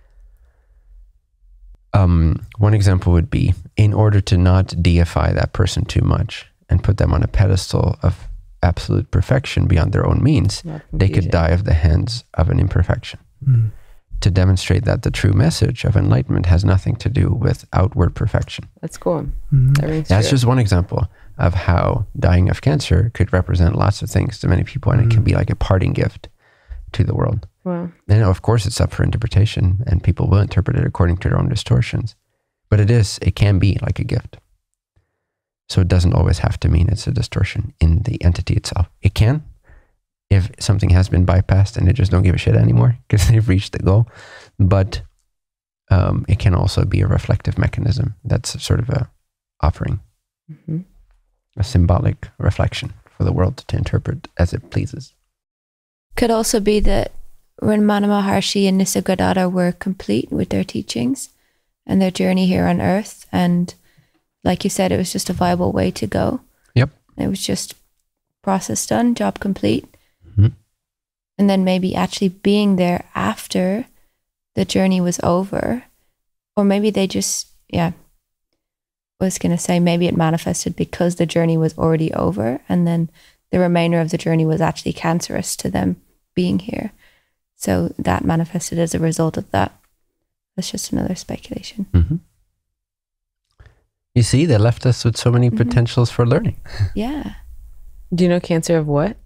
Um, one example would be, in order to not deify that person too much and put them on a pedestal of absolute perfection beyond their own means, they could die of the hands of an imperfection. Mm. To demonstrate that the true message of enlightenment has nothing to do with outward perfection. That's cool. Mm-hmm. That That's true. Just one example of how dying of cancer could represent lots of things to many people, and mm. it can be like a parting gift to the world. Wow. And of course it's up for interpretation, and people will interpret it according to their own distortions. But it is, it can be like a gift. So it doesn't always have to mean it's a distortion in the entity itself. It can, if something has been bypassed and they just don't give a shit anymore because they've reached the goal. But um, it can also be a reflective mechanism. That's sort of a offering, mm-hmm. a symbolic reflection for the world to interpret as it pleases. Could also be that when Ramana Maharshi and Nisargadatta were complete with their teachings and their journey here on earth, and like you said, it was just a viable way to go. Yep. It was just process done, job complete. Mm-hmm. And then maybe actually being there after the journey was over, or maybe they just, yeah, I was going to say maybe it manifested because the journey was already over, and then the remainder of the journey was actually cancerous to them being here. So that manifested as a result of that. That's just another speculation. Mm-hmm. You see, they left us with so many mm-hmm. potentials for learning. Yeah. Do you know cancer of what?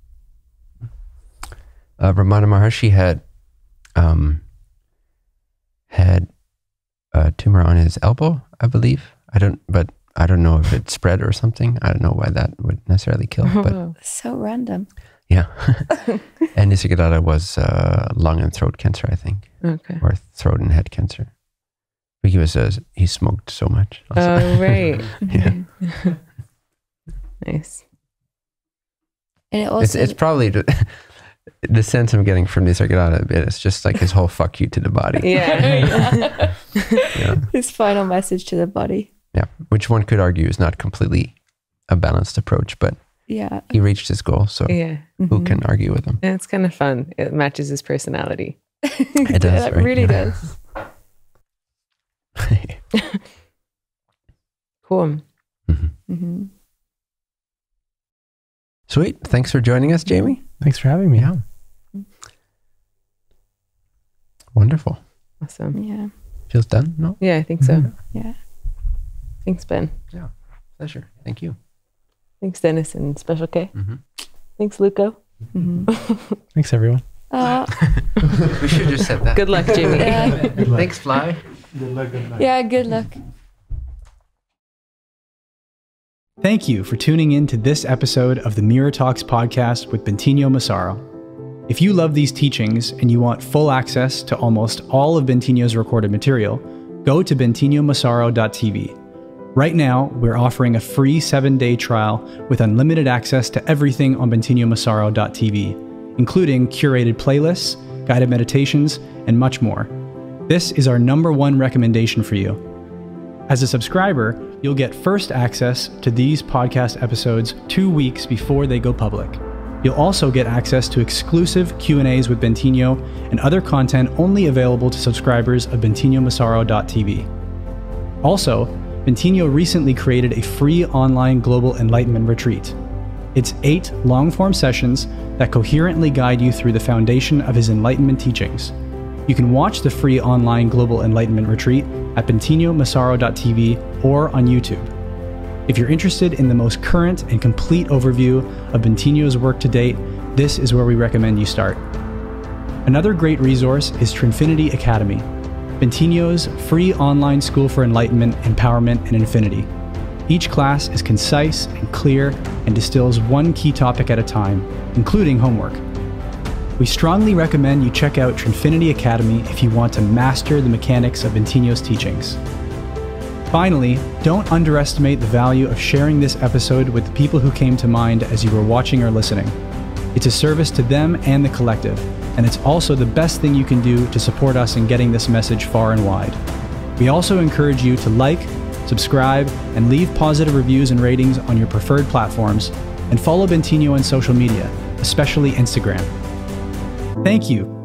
Uh, Ramana Maharshi had um, had a tumor on his elbow, I believe. I don't, but I don't know if it spread or something. I don't know why that would necessarily kill. Oh, but so random. Yeah. And Nisargadatta was uh, lung and throat cancer, I think. Okay. Or throat and head cancer. But he was uh, he smoked so much. Also. Oh, right. Yeah. Nice. And it also it's, it's probably the, the sense I'm getting from Nisargadatta a bit. It's just like his whole fuck you to the body. Yeah. Yeah. His final message to the body. Yeah. Which one could argue is not completely a balanced approach, but yeah, he reached his goal. So yeah. who mm-hmm. can argue with him? And it's kind of fun. It matches his personality. It does. It right? really yeah. does. Cool. Mm-hmm. Mm-hmm. Sweet. Thanks for joining us, Jamie. Thanks for having me. Yeah. Wonderful. Awesome. Yeah. Feels done? No? Yeah, I think so. Mm-hmm. Yeah. Thanks, Ben. Yeah. Pleasure. Thank you. Thanks, Dennis and Special K. Mm-hmm. Thanks, Luco. Mm-hmm. Thanks, everyone. Uh, We should have just said that. Good luck, Jamie. Yeah. Good luck. Thanks, Fly. Good luck, good luck. Yeah, good luck. Thank you for tuning in to this episode of the Mirror Talks podcast with Bentinho Massaro. If you love these teachings and you want full access to almost all of Bentinho's recorded material, go to bentinho massaro dot t v. Right now, we're offering a free seven-day trial with unlimited access to everything on bentinho massaro dot t v, including curated playlists, guided meditations, and much more. This is our number one recommendation for you. As a subscriber, you'll get first access to these podcast episodes two weeks before they go public. You'll also get access to exclusive Q and A's with Bentinho and other content only available to subscribers of bentinho massaro dot t v. Also, Bentinho recently created a free online global enlightenment retreat. It's eight long-form sessions that coherently guide you through the foundation of his enlightenment teachings. You can watch the free online global enlightenment retreat at bentinho massaro dot t v or on YouTube. If you're interested in the most current and complete overview of Bentinho's work to date, this is where we recommend you start. Another great resource is Trinfinity Academy, Bentinho's free online school for enlightenment, empowerment, and infinity. Each class is concise and clear and distills one key topic at a time, including homework. We strongly recommend you check out Trinfinity Academy if you want to master the mechanics of Bentinho's teachings. Finally, don't underestimate the value of sharing this episode with the people who came to mind as you were watching or listening. It's a service to them and the collective, and it's also the best thing you can do to support us in getting this message far and wide. We also encourage you to like, subscribe, and leave positive reviews and ratings on your preferred platforms, and follow Bentinho on social media, especially Instagram. Thank you.